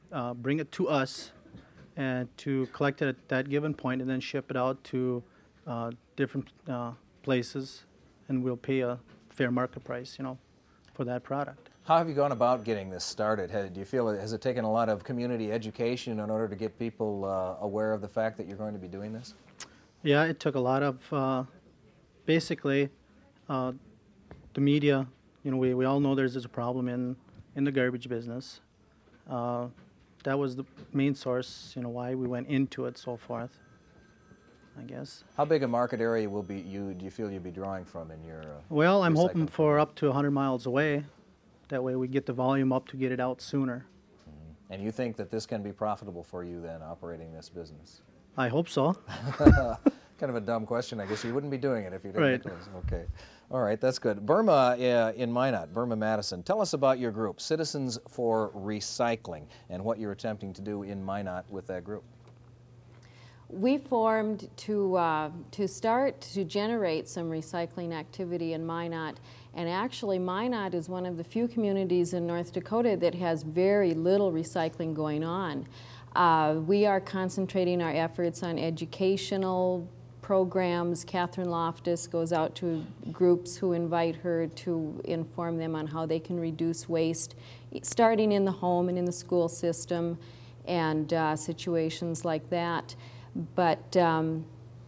uh, bring it to us and to collect it at that given point and then ship it out to uh, different uh, places, and we'll pay a fair market price, you know, for that product. How have you gone about getting this started? Has, do you feel, has it taken a lot of community education in order to get people uh, aware of the fact that you're going to be doing this? Yeah, it took a lot of, uh, basically, uh, the media. You know, we, we all know there's, there's a problem in, in the garbage business. Uh, that was the main source, you know, why we went into it, so forth, I guess. How big a market area will be you, do you feel you'll be drawing from in your uh, Well, I'm recycling hoping for up to one hundred miles away. That way we get the volume up to get it out sooner. Mm-hmm. And you think that this can be profitable for you then, operating this business? I hope so. Kind of a dumb question. I guess you wouldn't be doing it if you didn't. Right. Get those. Okay. All right, that's good. Burma uh, in Minot, Burma Madison. Tell us about your group, Citizens for Recycling, and what you're attempting to do in Minot with that group. We formed to, uh, to start to generate some recycling activity in Minot, and actually Minot is one of the few communities in North Dakota that has very little recycling going on. Uh, we are concentrating our efforts on educational programs. Catherine Loftus goes out to groups who invite her to inform them on how they can reduce waste, starting in the home and in the school system, and uh, situations like that. But um,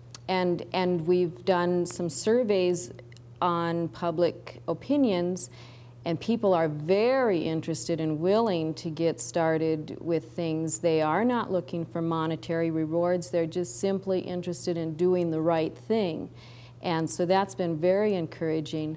and and we've done some surveys on public opinions, and people are very interested and willing to get started with things. They are not looking for monetary rewards. They're just simply interested in doing the right thing, and so that's been very encouraging.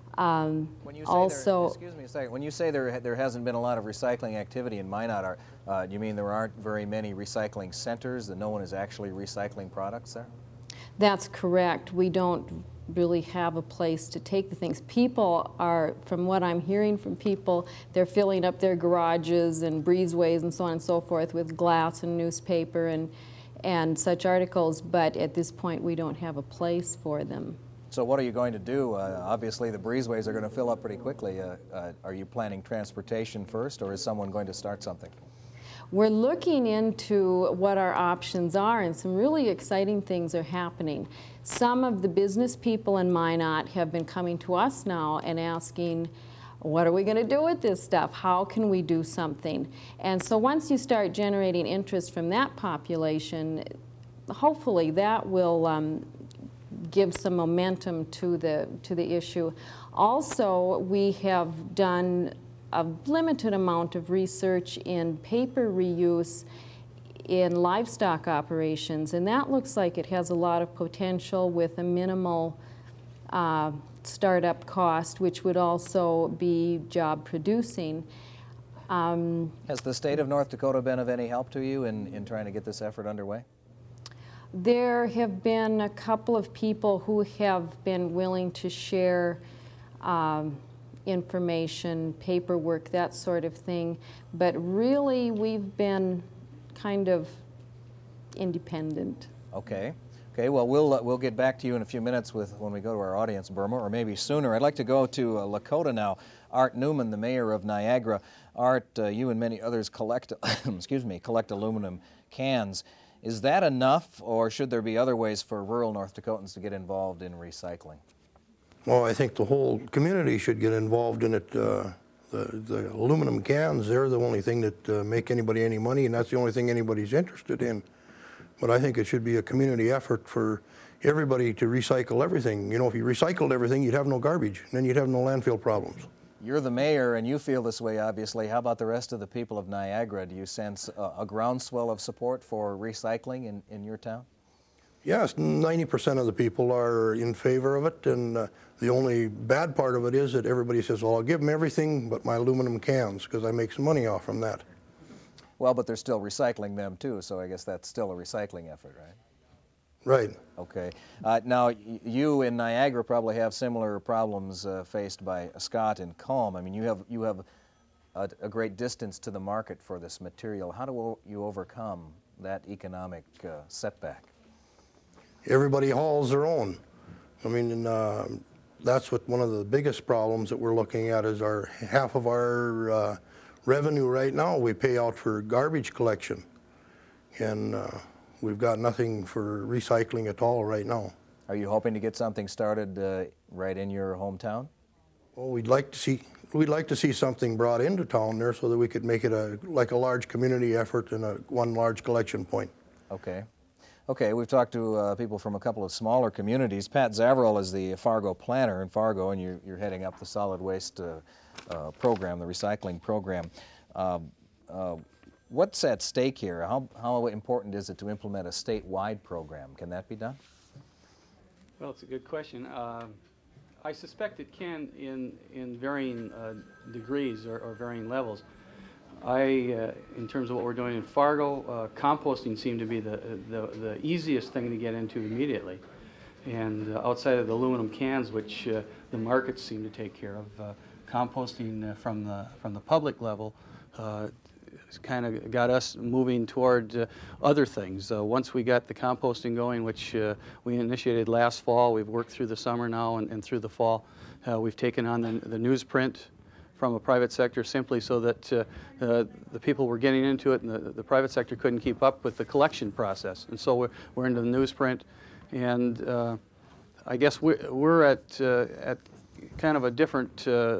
Um, when you say also, there, excuse me a second. When you say there there hasn't been a lot of recycling activity in Minot, are, uh, do you mean there aren't very many recycling centers, that no one is actually recycling products there? That's correct. We don't really have a place to take the things. People are, from what I'm hearing from people, they're filling up their garages and breezeways and so on and so forth with glass and newspaper and and such articles, but at this point we don't have a place for them. So what are you going to do? Uh, obviously the breezeways are going to fill up pretty quickly. Uh, uh, are you planning transportation first, or is someone going to start something? We're looking into what our options are, and some really exciting things are happening. Some of the business people in Minot have been coming to us now and asking, what are we going to do with this stuff? How can we do something? And so once you start generating interest from that population, hopefully that will um, give some momentum to the, to the issue. Also, we have done a limited amount of research in paper reuse in livestock operations, and that looks like it has a lot of potential with a minimal uh, startup cost, which would also be job producing. Um, Has the state of North Dakota been of any help to you in, in trying to get this effort underway? There have been a couple of people who have been willing to share um, information, paperwork, that sort of thing, but really we've been kind of independent. Okay. Okay, well, we'll, uh, we'll get back to you in a few minutes with, when we go to our audience, Burma, or maybe sooner. I'd like to go to uh, Lakota now. Art Newman, the mayor of Niagara. Art, uh, you and many others collect, excuse me, collect aluminum cans. Is that enough, or should there be other ways for rural North Dakotans to get involved in recycling? Well, I think the whole community should get involved in it. Uh, the, the aluminum cans, they're the only thing that uh, make anybody any money, and that's the only thing anybody's interested in. But I think it should be a community effort for everybody to recycle everything. You know, if you recycled everything, you'd have no garbage, and then you'd have no landfill problems. You're the mayor, and you feel this way, obviously. How about the rest of the people of Niagara? Do you sense a, a groundswell of support for recycling in, in your town? Yes, ninety percent of the people are in favor of it, and uh, the only bad part of it is that everybody says, well, I'll give them everything but my aluminum cans, because I make some money off from that. Well, but they're still recycling them too, so I guess that's still a recycling effort, right? Right. Okay. Uh, now, y you in Niagara probably have similar problems uh, faced by Scott and Calm. I mean, you have, you have a, a great distance to the market for this material. How do you overcome that economic uh, setback? Everybody hauls their own. I mean, and, uh, that's what one of the biggest problems that we're looking at is our half of our uh, revenue right now we pay out for garbage collection, and uh, we've got nothing for recycling at all right now. Are you hoping to get something started uh, right in your hometown? Well, we'd like to see we'd like to see something brought into town there so that we could make it a like a large community effort and a one large collection point. Okay. Okay, we've talked to uh, people from a couple of smaller communities. Pat Zavril is the Fargo planner in Fargo, and you're, you're heading up the solid waste uh, uh, program, the recycling program. Uh, uh, what's at stake here? How, how important is it to implement a statewide program? Can that be done? Well, it's a good question. Uh, I suspect it can in, in varying uh, degrees or, or varying levels. I, uh, in terms of what we're doing in Fargo, uh, composting seemed to be the, the, the easiest thing to get into immediately. And uh, outside of the aluminum cans, which uh, the markets seem to take care of, uh, composting uh, from, the, from the public level uh, kind of got us moving toward uh, other things. Uh, once we got the composting going, which uh, we initiated last fall, we've worked through the summer now and, and through the fall. Uh, we've taken on the, the newsprint from a private sector simply so that uh, uh, the people were getting into it and the, the private sector couldn't keep up with the collection process. And so we're, we're into the newsprint, and uh, I guess we're, we're at, uh, at kind of a different uh,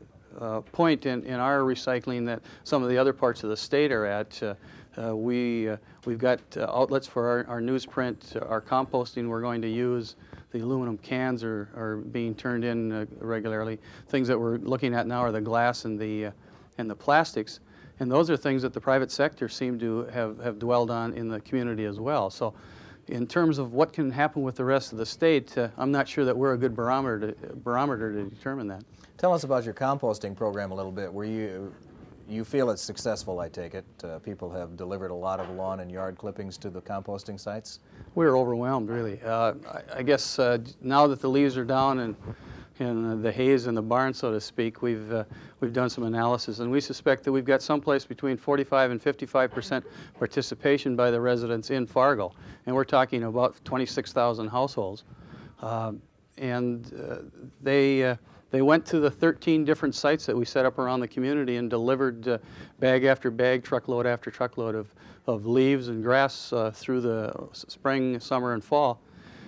Uh, point in, in our recycling that some of the other parts of the state are at. Uh, uh, we, uh, we've got uh, outlets for our, our newsprint, uh, our composting we're going to use. The aluminum cans are, are being turned in uh, regularly. Things that we're looking at now are the glass and the, uh, and the plastics. And those are things that the private sector seem to have, have dwelled on in the community as well. So in terms of what can happen with the rest of the state, uh, I'm not sure that we're a good barometer to, barometer to determine that. Tell us about your composting program a little bit. Were you, you feel it's successful, I take it? Uh, people have delivered a lot of lawn and yard clippings to the composting sites? We're overwhelmed, really. Uh, I, I guess uh, now that the leaves are down and, and the hay is in the barn, so to speak, we've, uh, we've done some analysis, and we suspect that we've got someplace between forty-five and fifty-five percent participation by the residents in Fargo, and we're talking about twenty-six thousand households. Uh, and uh, they uh, They went to the thirteen different sites that we set up around the community and delivered uh, bag after bag, truckload after truckload of, of leaves and grass uh, through the spring, summer, and fall.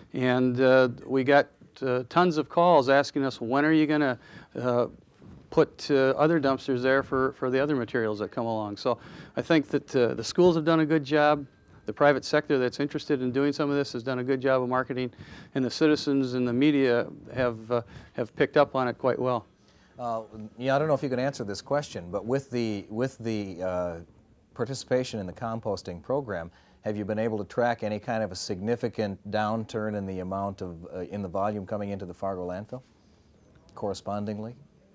And uh, we got uh, tons of calls asking us, when are you going to uh, put uh, other dumpsters there for, for the other materials that come along? So I think that uh, the schools have done a good job. The private sector that's interested in doing some of this has done a good job of marketing, and the citizens and the media have, uh, have picked up on it quite well. Uh, yeah, I don't know if you can answer this question, but with the, with the uh, participation in the composting program, have you been able to track any kind of a significant downturn in the amount of, uh, in the volume coming into the Fargo landfill, correspondingly?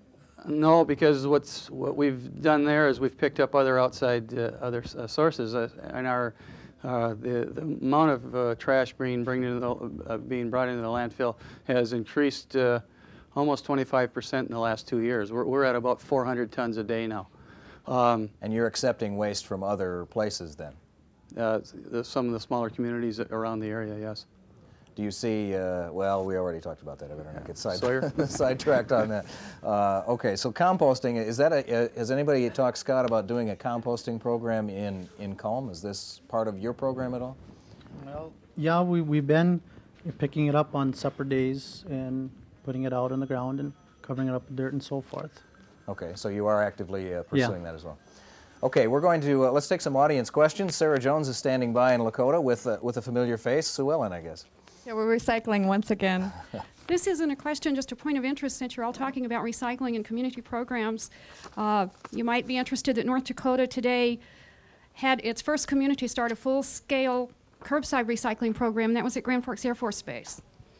No, because what's, what we've done there is we've picked up other outside, uh, other uh, sources, uh, and our Uh, the, the amount of uh, trash being, bring into the, uh, being brought into the landfill has increased uh, almost twenty-five percent in the last two years. We're, we're at about four hundred tons a day now. Um, and you're accepting waste from other places then? Uh, the, some of the smaller communities around the area, yes. Do you see, uh, well, we already talked about that. I better not get side, sidetracked on that. Uh, okay, so composting, is that a, uh, has anybody talked, Scott, about doing a composting program in, in Culm? Is this part of your program at all? Well, yeah, we, we've been picking it up on supper days and putting it out on the ground and covering it up with dirt and so forth. Okay, so you are actively uh, pursuing yeah. that as well. Okay, we're going to, uh, let's take some audience questions. Sarah Jones is standing by in Lakota with, uh, with a familiar face. Sue Ellen, I guess. Yeah, we're recycling once again. This isn't a question, just a point of interest since you're all talking about recycling and community programs. Uh, you might be interested that North Dakota today had its first community start a full-scale curbside recycling program. That was at Grand Forks Air Force Base.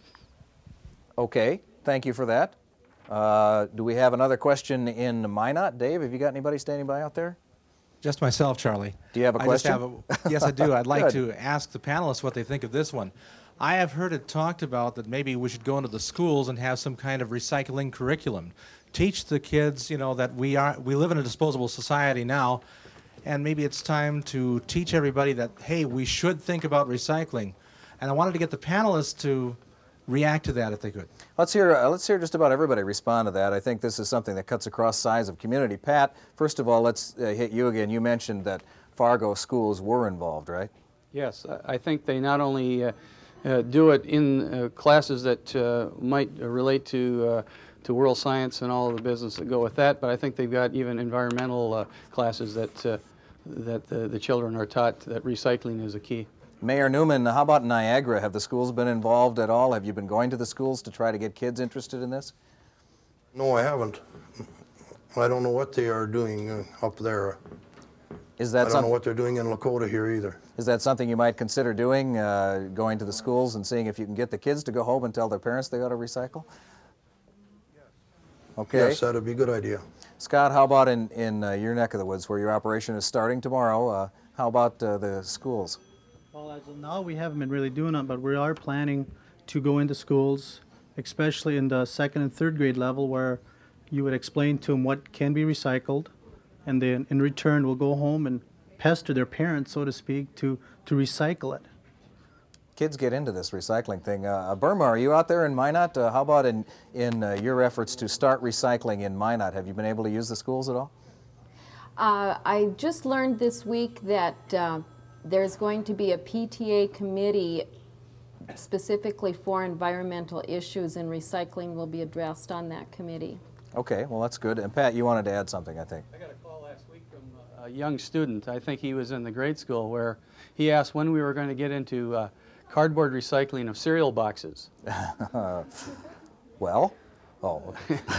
Okay, thank you for that. Uh, do we have another question in Minot? Dave, have you got anybody standing by out there? Just myself, Charlie. Do you have a I question? Just have a, yes, I do. I'd like Good. to ask the panelists what they think of this one. I have heard it talked about that maybe we should go into the schools and have some kind of recycling curriculum. Teach the kids, you know, that we are we live in a disposable society now, and maybe it's time to teach everybody that, hey, we should think about recycling. And I wanted to get the panelists to react to that if they could. Let's hear, uh, let's hear just about everybody respond to that. I think this is something that cuts across sides of community. Pat, first of all, let's uh, hit you again. You mentioned that Fargo schools were involved, right? Yes, I I think they not only uh, uh, do it in uh, classes that uh, might uh, relate to uh, to world science and all of the business that go with that, but I think they've got even environmental uh, classes that uh, that the, the children are taught that recycling is a key. Mayor Newman, how about Niagara? Have the schools been involved at all? Have you been going to the schools to try to get kids interested in this? No, I haven't. I don't know what they are doing uh, up there. Is that I don't know what they're doing in Lakota here either. Is that something you might consider doing, uh, going to the schools and seeing if you can get the kids to go home and tell their parents they ought to recycle? Okay. Yes, that'd be a good idea. Scott, how about in, in uh, your neck of the woods where your operation is starting tomorrow? Uh, how about uh, the schools? Well, as of now, we haven't been really doing it, but we are planning to go into schools, especially in the second and third grade level, where you would explain to them what can be recycled, and then in return we'll go home and pester their parents, so to speak, to, to recycle it. Kids get into this recycling thing. Uh, Burma, are you out there in Minot? Uh, how about in, in uh, your efforts to start recycling in Minot? Have you been able to use the schools at all? Uh, I just learned this week that uh, there's going to be a P T A committee specifically for environmental issues, and recycling will be addressed on that committee. Okay, well that's good. And Pat, you wanted to add something, I think. I got a call last week from a young student, I think he was in the grade school, where he asked when we were going to get into uh, cardboard recycling of cereal boxes. Well, oh.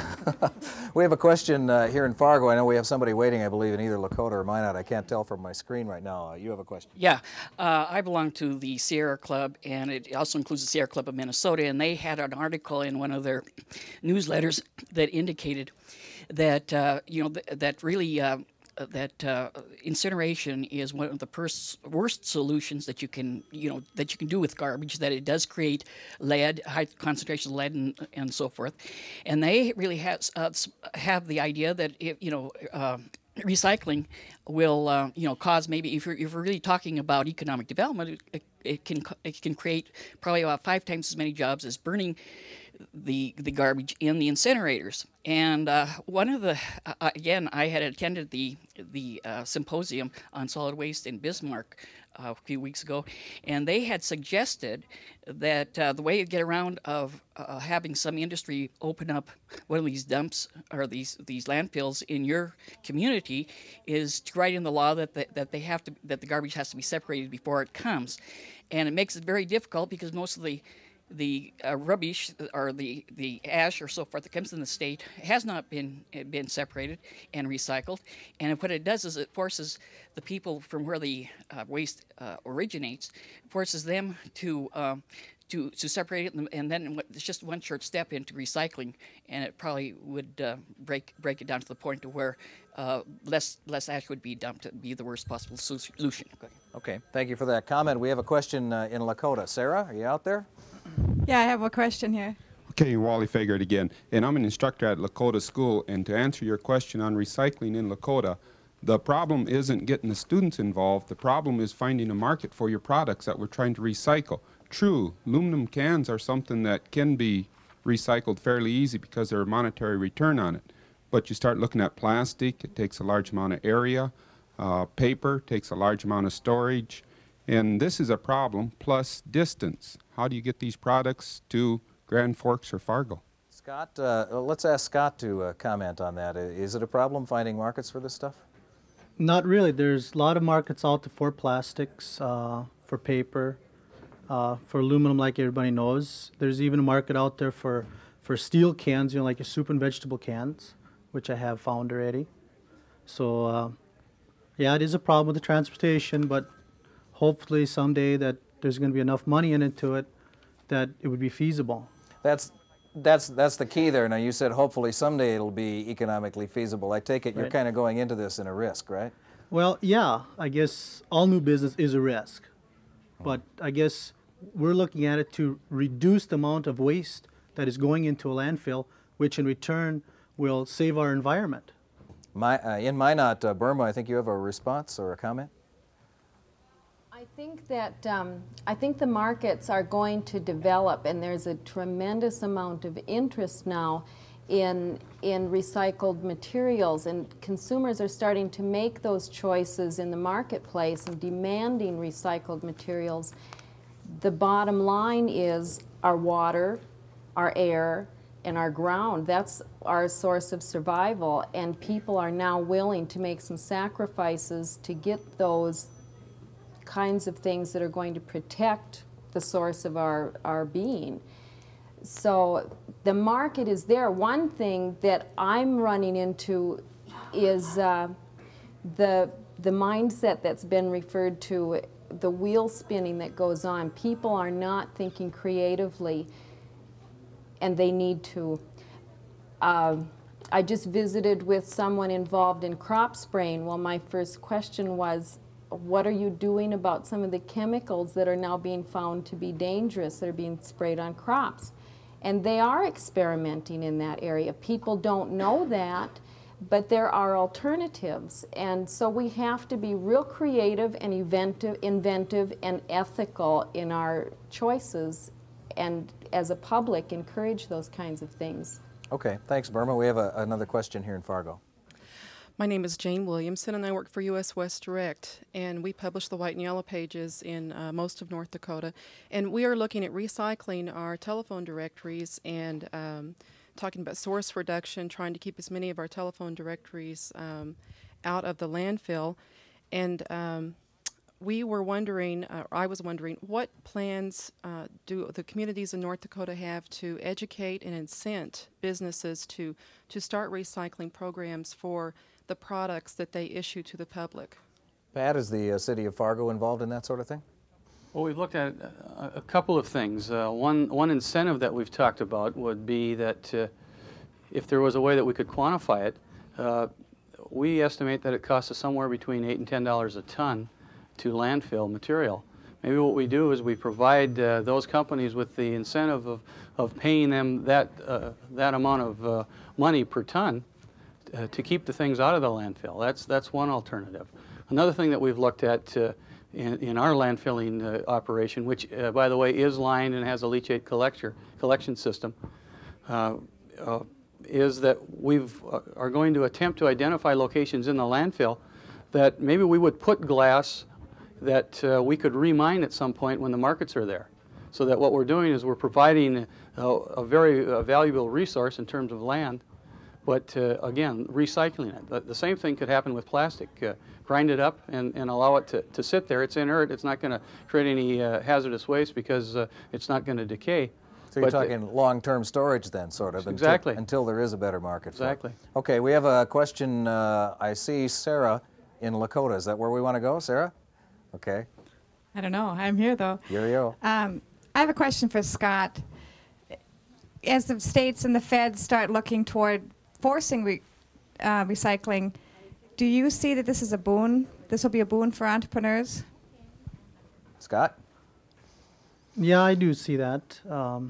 We have a question uh, here in Fargo. I know we have somebody waiting, I believe, in either Lakota or Minot. I can't tell from my screen right now. Uh, you have a question. Yeah, uh, I belong to the Sierra Club, and it also includes the Sierra Club of Minnesota, and they had an article in one of their newsletters that indicated that, uh, you know, th that really uh, that uh, incineration is one of the pers worst solutions that you can, you know, that you can do with garbage. That it does create lead, high concentrations of lead, and, and so forth. And they really has uh, have the idea that it, you know. Uh, recycling will, uh, you know, cause maybe if you're, if you're really talking about economic development, it, it can it can create probably about five times as many jobs as burning the the garbage in the incinerators. And uh, one of the uh, again, I had attended the the uh, symposium on solid waste in Bismarck uh, a few weeks ago, and they had suggested that uh, the way you get around of uh, having some industry open up one of these dumps or these these landfills in your community is to write in the law that the, that they have to that the garbage has to be separated before it comes, and it makes it very difficult because most of the the uh, rubbish or the, the ash or so forth that comes in the state has not been been separated and recycled. And what it does is it forces the people from where the uh, waste uh, originates, forces them to um, to to separate it, and, and then it's just one short step into recycling, and it probably would uh, break break it down to the point to where uh, less less ash would be dumped. It'd be the worst possible solution. Okay. Okay, thank you for that comment. We have a question uh, in Lakota. Sarah, are you out there? Yeah, I have a question here. Okay, Wally Fagert again, and I'm an instructor at Lakota School, and to answer your question on recycling in Lakota, the problem isn't getting the students involved, the problem is finding a market for your products that we're trying to recycle. True, aluminum cans are something that can be recycled fairly easy because there's a monetary return on it, but you start looking at plastic, it takes a large amount of area, uh, paper takes a large amount of storage, and this is a problem, plus distance. How do you get these products to Grand Forks or Fargo? Scott, uh, let's ask Scott to uh, comment on that. Is it a problem finding markets for this stuff? Not really. There's a lot of markets out there for plastics, uh, for paper, uh, for aluminum, like everybody knows. There's even a market out there for, for steel cans, you know, like your soup and vegetable cans, which I have found already. So, uh, yeah, it is a problem with the transportation, but hopefully someday that there's going to be enough money into it that it would be feasible. That's that's that's the key there. Now you said hopefully someday it'll be economically feasible. I take it you're Right. kind of going into this in a risk, right? Well, yeah, I guess all new business is a risk, but I guess we're looking at it to reduce the amount of waste that is going into a landfill, which in return will save our environment. My, uh, in Minot, uh, Burma, I think you have a response or a comment? I think that um, I think the markets are going to develop, and there's a tremendous amount of interest now in in recycled materials, and consumers are starting to make those choices in the marketplace and demanding recycled materials. The bottom line is our water, our air, and our ground. That's our source of survival, and people are now willing to make some sacrifices to get those kinds of things that are going to protect the source of our, our being. So the market is there. One thing that I'm running into is uh, the, the mindset that's been referred to, the wheel spinning that goes on. People are not thinking creatively, and they need to. Uh, I just visited with someone involved in crop spraying. Well, my first question was, what are you doing about some of the chemicals that are now being found to be dangerous that are being sprayed on crops? And they are experimenting in that area. People don't know that, but there are alternatives. And so we have to be real creative and inventive, inventive and ethical in our choices, and as a public encourage those kinds of things. Okay, thanks, Burma. We have a, another question here in Fargo. My name is Jane Williamson, and I work for U S West Direct, and we publish the white and yellow pages in uh, most of North Dakota. And we are looking at recycling our telephone directories and um, talking about source reduction, trying to keep as many of our telephone directories um, out of the landfill. And um, we were wondering, uh, I was wondering, what plans uh, do the communities in North Dakota have to educate and incent businesses to, to start recycling programs for the products that they issue to the public? Pat, is the uh, city of Fargo involved in that sort of thing? Well, we've looked at a, a couple of things. Uh, one, one incentive that we've talked about would be that uh, if there was a way that we could quantify it, uh, we estimate that it costs us somewhere between eight and ten dollars a ton to landfill material. Maybe what we do is we provide uh, those companies with the incentive of, of paying them that, uh, that amount of uh, money per ton Uh, to keep the things out of the landfill. That's, that's one alternative. Another thing that we've looked at uh, in, in our landfilling uh, operation, which, uh, by the way, is lined and has a leachate collector, collection system, uh, uh, is that we've uh, are going to attempt to identify locations in the landfill that maybe we would put glass that uh, we could remine at some point when the markets are there. So that what we're doing is we're providing a, a very uh, valuable resource in terms of land, but uh, again, recycling it. The, the same thing could happen with plastic. Uh, grind it up and, and allow it to, to sit there. It's inert. It's not going to create any uh, hazardous waste because uh, it's not going to decay. So you're but talking long-term storage then, sort of, exactly. until, until there is a better market for it. Exactly. Okay, we have a question. Uh, I see Sarah in Lakota. Is that where we want to go, Sarah? Okay. I don't know. I'm here, though. Here you go. Um, I have a question for Scott. As the states and the feds start looking toward forcing re, uh, recycling, do you see that this is a boon? This will be a boon for entrepreneurs? Scott? Yeah, I do see that. Um,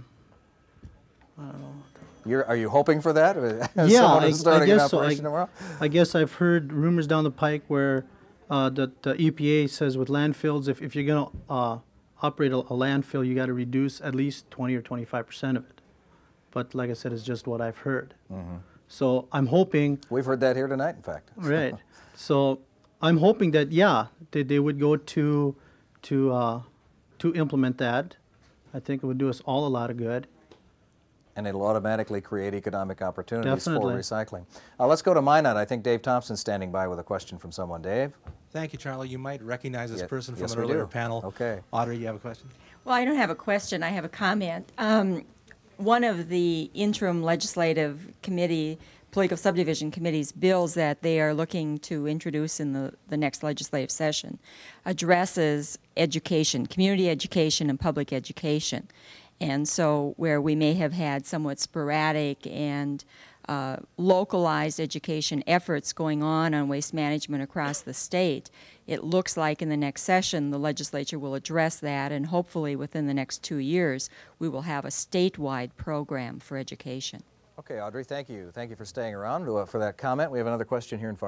I don't know. You're, are you hoping for that? As yeah, someone I, who's starting I guess an so. operation I, tomorrow? I guess I've heard rumors down the pike where uh, the, the E P A says with landfills, if, if you're going to uh, operate a, a landfill, you got to reduce at least twenty or twenty-five percent of it. But like I said, it's just what I've heard. Mm-hmm. So I'm hoping... We've heard that here tonight, in fact. Right. So I'm hoping that, yeah, they, they would go to, to, uh, to implement that. I think it would do us all a lot of good. And it'll automatically create economic opportunities Definitely. for recycling. Uh, let's go to Minot. I think Dave Thompson's standing by with a question from someone. Dave? Thank you, Charlie. You might recognize this Ye- person from yes, an we earlier do. panel. Okay. Audrey, you have a question? Well, I don't have a question. I have a comment. Um, one of the interim legislative committee, political subdivision committee's bills that they are looking to introduce in the, the next legislative session addresses education, community education and public education. And so where we may have had somewhat sporadic and uh, localized education efforts going on on waste management across the state, it looks like in the next session the legislature will address that, and hopefully within the next two years we will have a statewide program for education. Okay, Audrey, thank you. Thank you for staying around uh, for that comment. We have another question here in Fargo.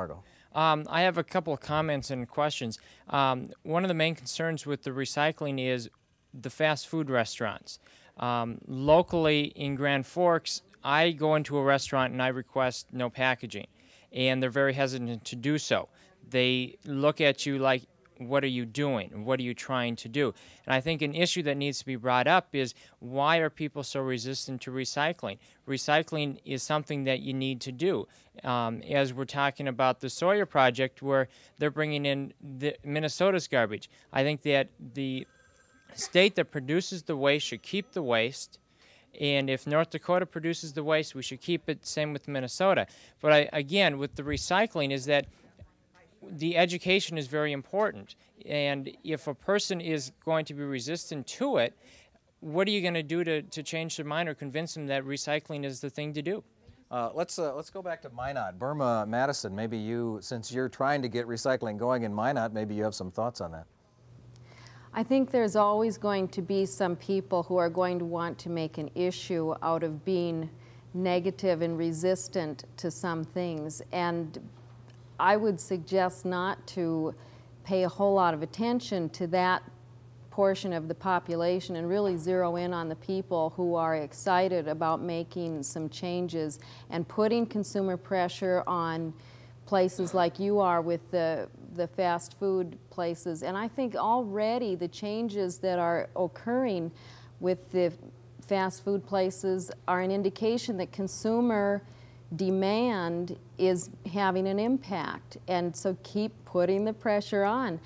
Um, I have a couple of comments and questions. Um, one of the main concerns with the recycling is the fast food restaurants. Um, locally in Grand Forks, I go into a restaurant and I request no packaging, and they're very hesitant to do so. They look at you like, what are you doing? What are you trying to do? And I think an issue that needs to be brought up is, why are people so resistant to recycling? Recycling is something that you need to do. Um, as we're talking about the Sawyer project, where they're bringing in the Minnesota's garbage, I think that the state that produces the waste should keep the waste. And if North Dakota produces the waste, we should keep it. Same with Minnesota. But I, again, with the recycling, is that the education is very important. And if a person is going to be resistant to it, what are you going to do to, to change their mind or convince them that recycling is the thing to do? Uh, let's uh, let's go back to Minot. Burma Madison, maybe you, since you're trying to get recycling going in Minot, maybe you have some thoughts on that. I think there's always going to be some people who are going to want to make an issue out of being negative and resistant to some things. And I would suggest not to pay a whole lot of attention to that portion of the population and really zero in on the people who are excited about making some changes and putting consumer pressure on places like you are with the, the fast food places. And I think already the changes that are occurring with the fast food places are an indication that consumer demand is having an impact. And so keep putting the pressure on.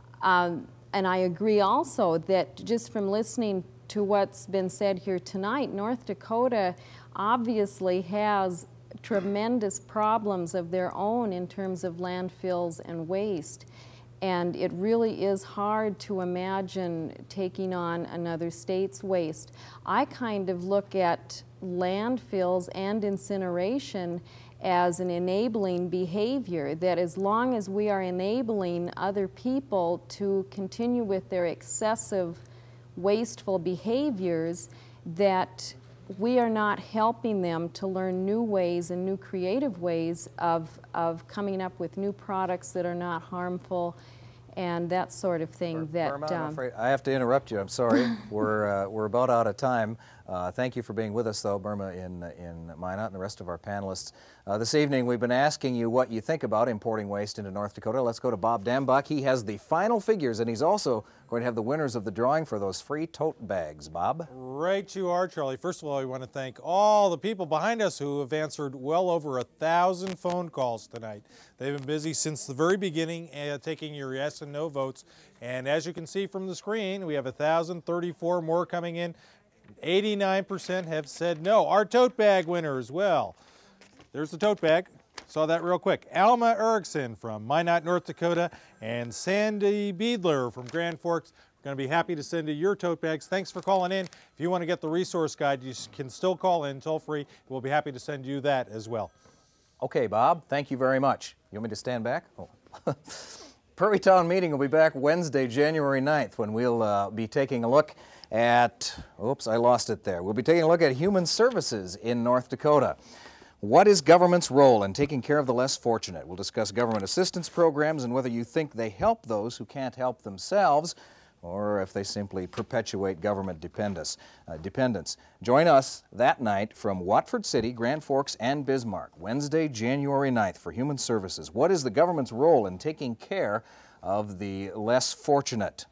Um, and I agree also that just from listening to what's been said here tonight, North Dakota obviously has tremendous problems of their own in terms of landfills and waste. And it really is hard to imagine taking on another state's waste. I kind of look at landfills and incineration as an enabling behavior, that as long as we are enabling other people to continue with their excessive wasteful behaviors, that we are not helping them to learn new ways and new creative ways of, of coming up with new products that are not harmful and that sort of thing. That Burma, I'm um, afraid I have to interrupt you. I'm sorry. we're uh, we're about out of time. Uh, thank you for being with us, though, Burma, in in Minot, and the rest of our panelists. Uh, this evening, we've been asking you what you think about importing waste into North Dakota. Let's go to Bob Dambach. He has the final figures, and he's also going to have the winners of the drawing for those free tote bags. Bob? Right you are, Charlie. First of all, we want to thank all the people behind us who have answered well over a thousand phone calls tonight. They've been busy since the very beginning, uh, taking your yes and no votes. And as you can see from the screen, we have one thousand thirty-four more coming in. eighty-nine percent have said no. Our tote bag winner as well. There's the tote bag. Saw that real quick. Alma Erickson from Minot, North Dakota, and Sandy Beadler from Grand Forks. We're going to be happy to send you your tote bags. Thanks for calling in. If you want to get the resource guide, you can still call in toll free. We'll be happy to send you that as well. Okay, Bob, thank you very much. You want me to stand back? Oh. Prairie Town Meeting will be back Wednesday, January ninth, when we'll uh, be taking a look at, oops, I lost it there. We'll be taking a look at human services in North Dakota. What is government's role in taking care of the less fortunate? We'll discuss government assistance programs and whether you think they help those who can't help themselves, or if they simply perpetuate government dependence. Uh, dependence. Join us that night from Watford City, Grand Forks, and Bismarck, Wednesday, January ninth, for Human Services. What is the government's role in taking care of the less fortunate?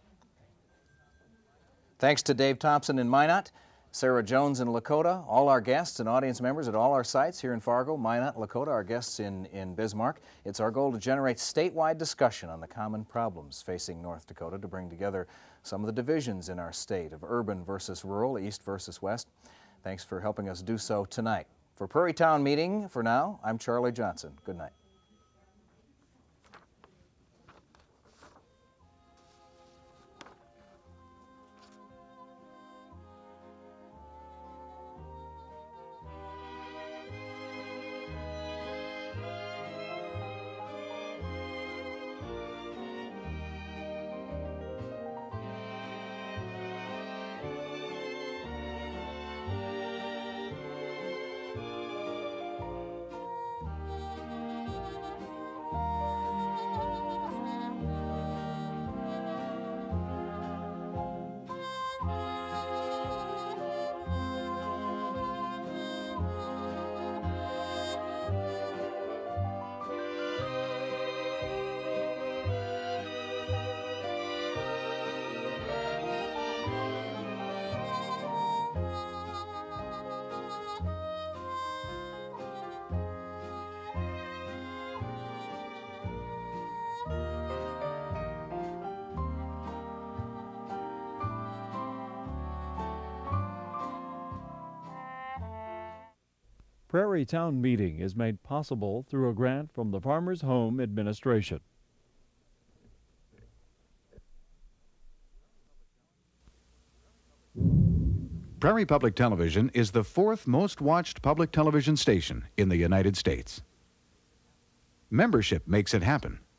Thanks to Dave Thompson in Minot, Sarah Jones in Lakota, all our guests and audience members at all our sites here in Fargo, Minot, Lakota, our guests in, in Bismarck. It's our goal to generate statewide discussion on the common problems facing North Dakota, to bring together some of the divisions in our state of urban versus rural, east versus west. Thanks for helping us do so tonight. For Prairie Town Meeting, for now, I'm Charlie Johnson. Good night. Prairie Town Meeting is made possible through a grant from the Farmers Home Administration. Prairie Public Television is the fourth most watched public television station in the United States. Membership makes it happen.